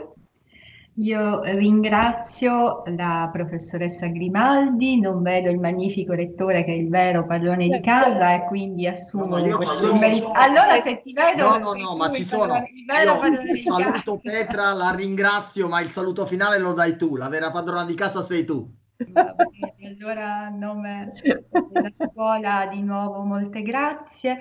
Io ringrazio la professoressa Grimaldi, non vedo il magnifico rettore che è il vero padrone di casa e quindi assumo questo merito. Allora se ti vedo... No, ma ci sono. Io saluto Petra, la ringrazio, ma il saluto finale lo dai tu, la vera padrona di casa sei tu. Allora a nome della scuola di nuovo molte grazie.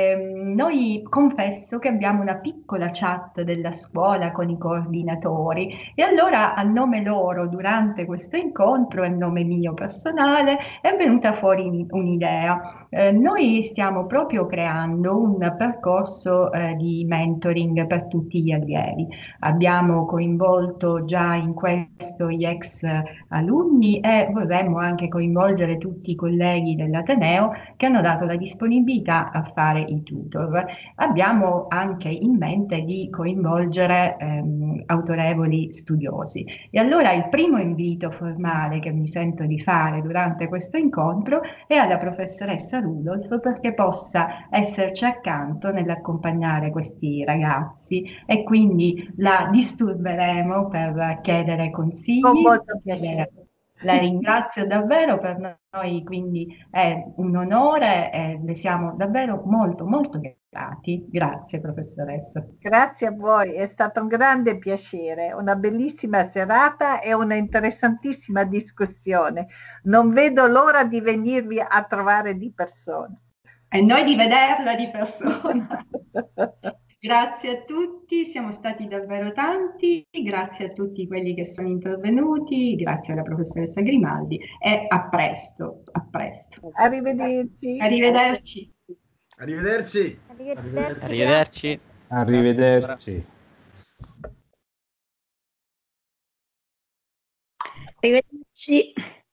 Noi confesso che abbiamo una piccola chat della scuola con i coordinatori e allora a nome loro durante questo incontro, a nome mio personale, è venuta fuori un'idea. Noi stiamo proprio creando un percorso di mentoring per tutti gli allievi. Abbiamo coinvolto già in questo gli ex alunni e vorremmo anche coinvolgere tutti i colleghi dell'Ateneo che hanno dato la disponibilità a fare i tutor. Abbiamo anche in mente di coinvolgere autorevoli studiosi. E allora il primo invito formale che mi sento di fare durante questo incontro è alla professoressa Rudolph perché possa esserci accanto nell'accompagnare questi ragazzi e quindi la disturberemo per chiedere consigli. Con molto piacere. La ringrazio davvero, per noi quindi è un onore e le siamo davvero molto molto grati. Grazie professoressa. Grazie a voi, è stato un grande piacere, una bellissima serata e una interessantissima discussione. Non vedo l'ora di venirvi a trovare di persona. E noi di vederla di persona. Grazie a tutti, siamo stati davvero tanti, grazie a tutti quelli che sono intervenuti, grazie alla professoressa Grimaldi e a presto, a presto. Arrivederci. Arrivederci. Arrivederci. Arrivederci. Arrivederci. Arrivederci.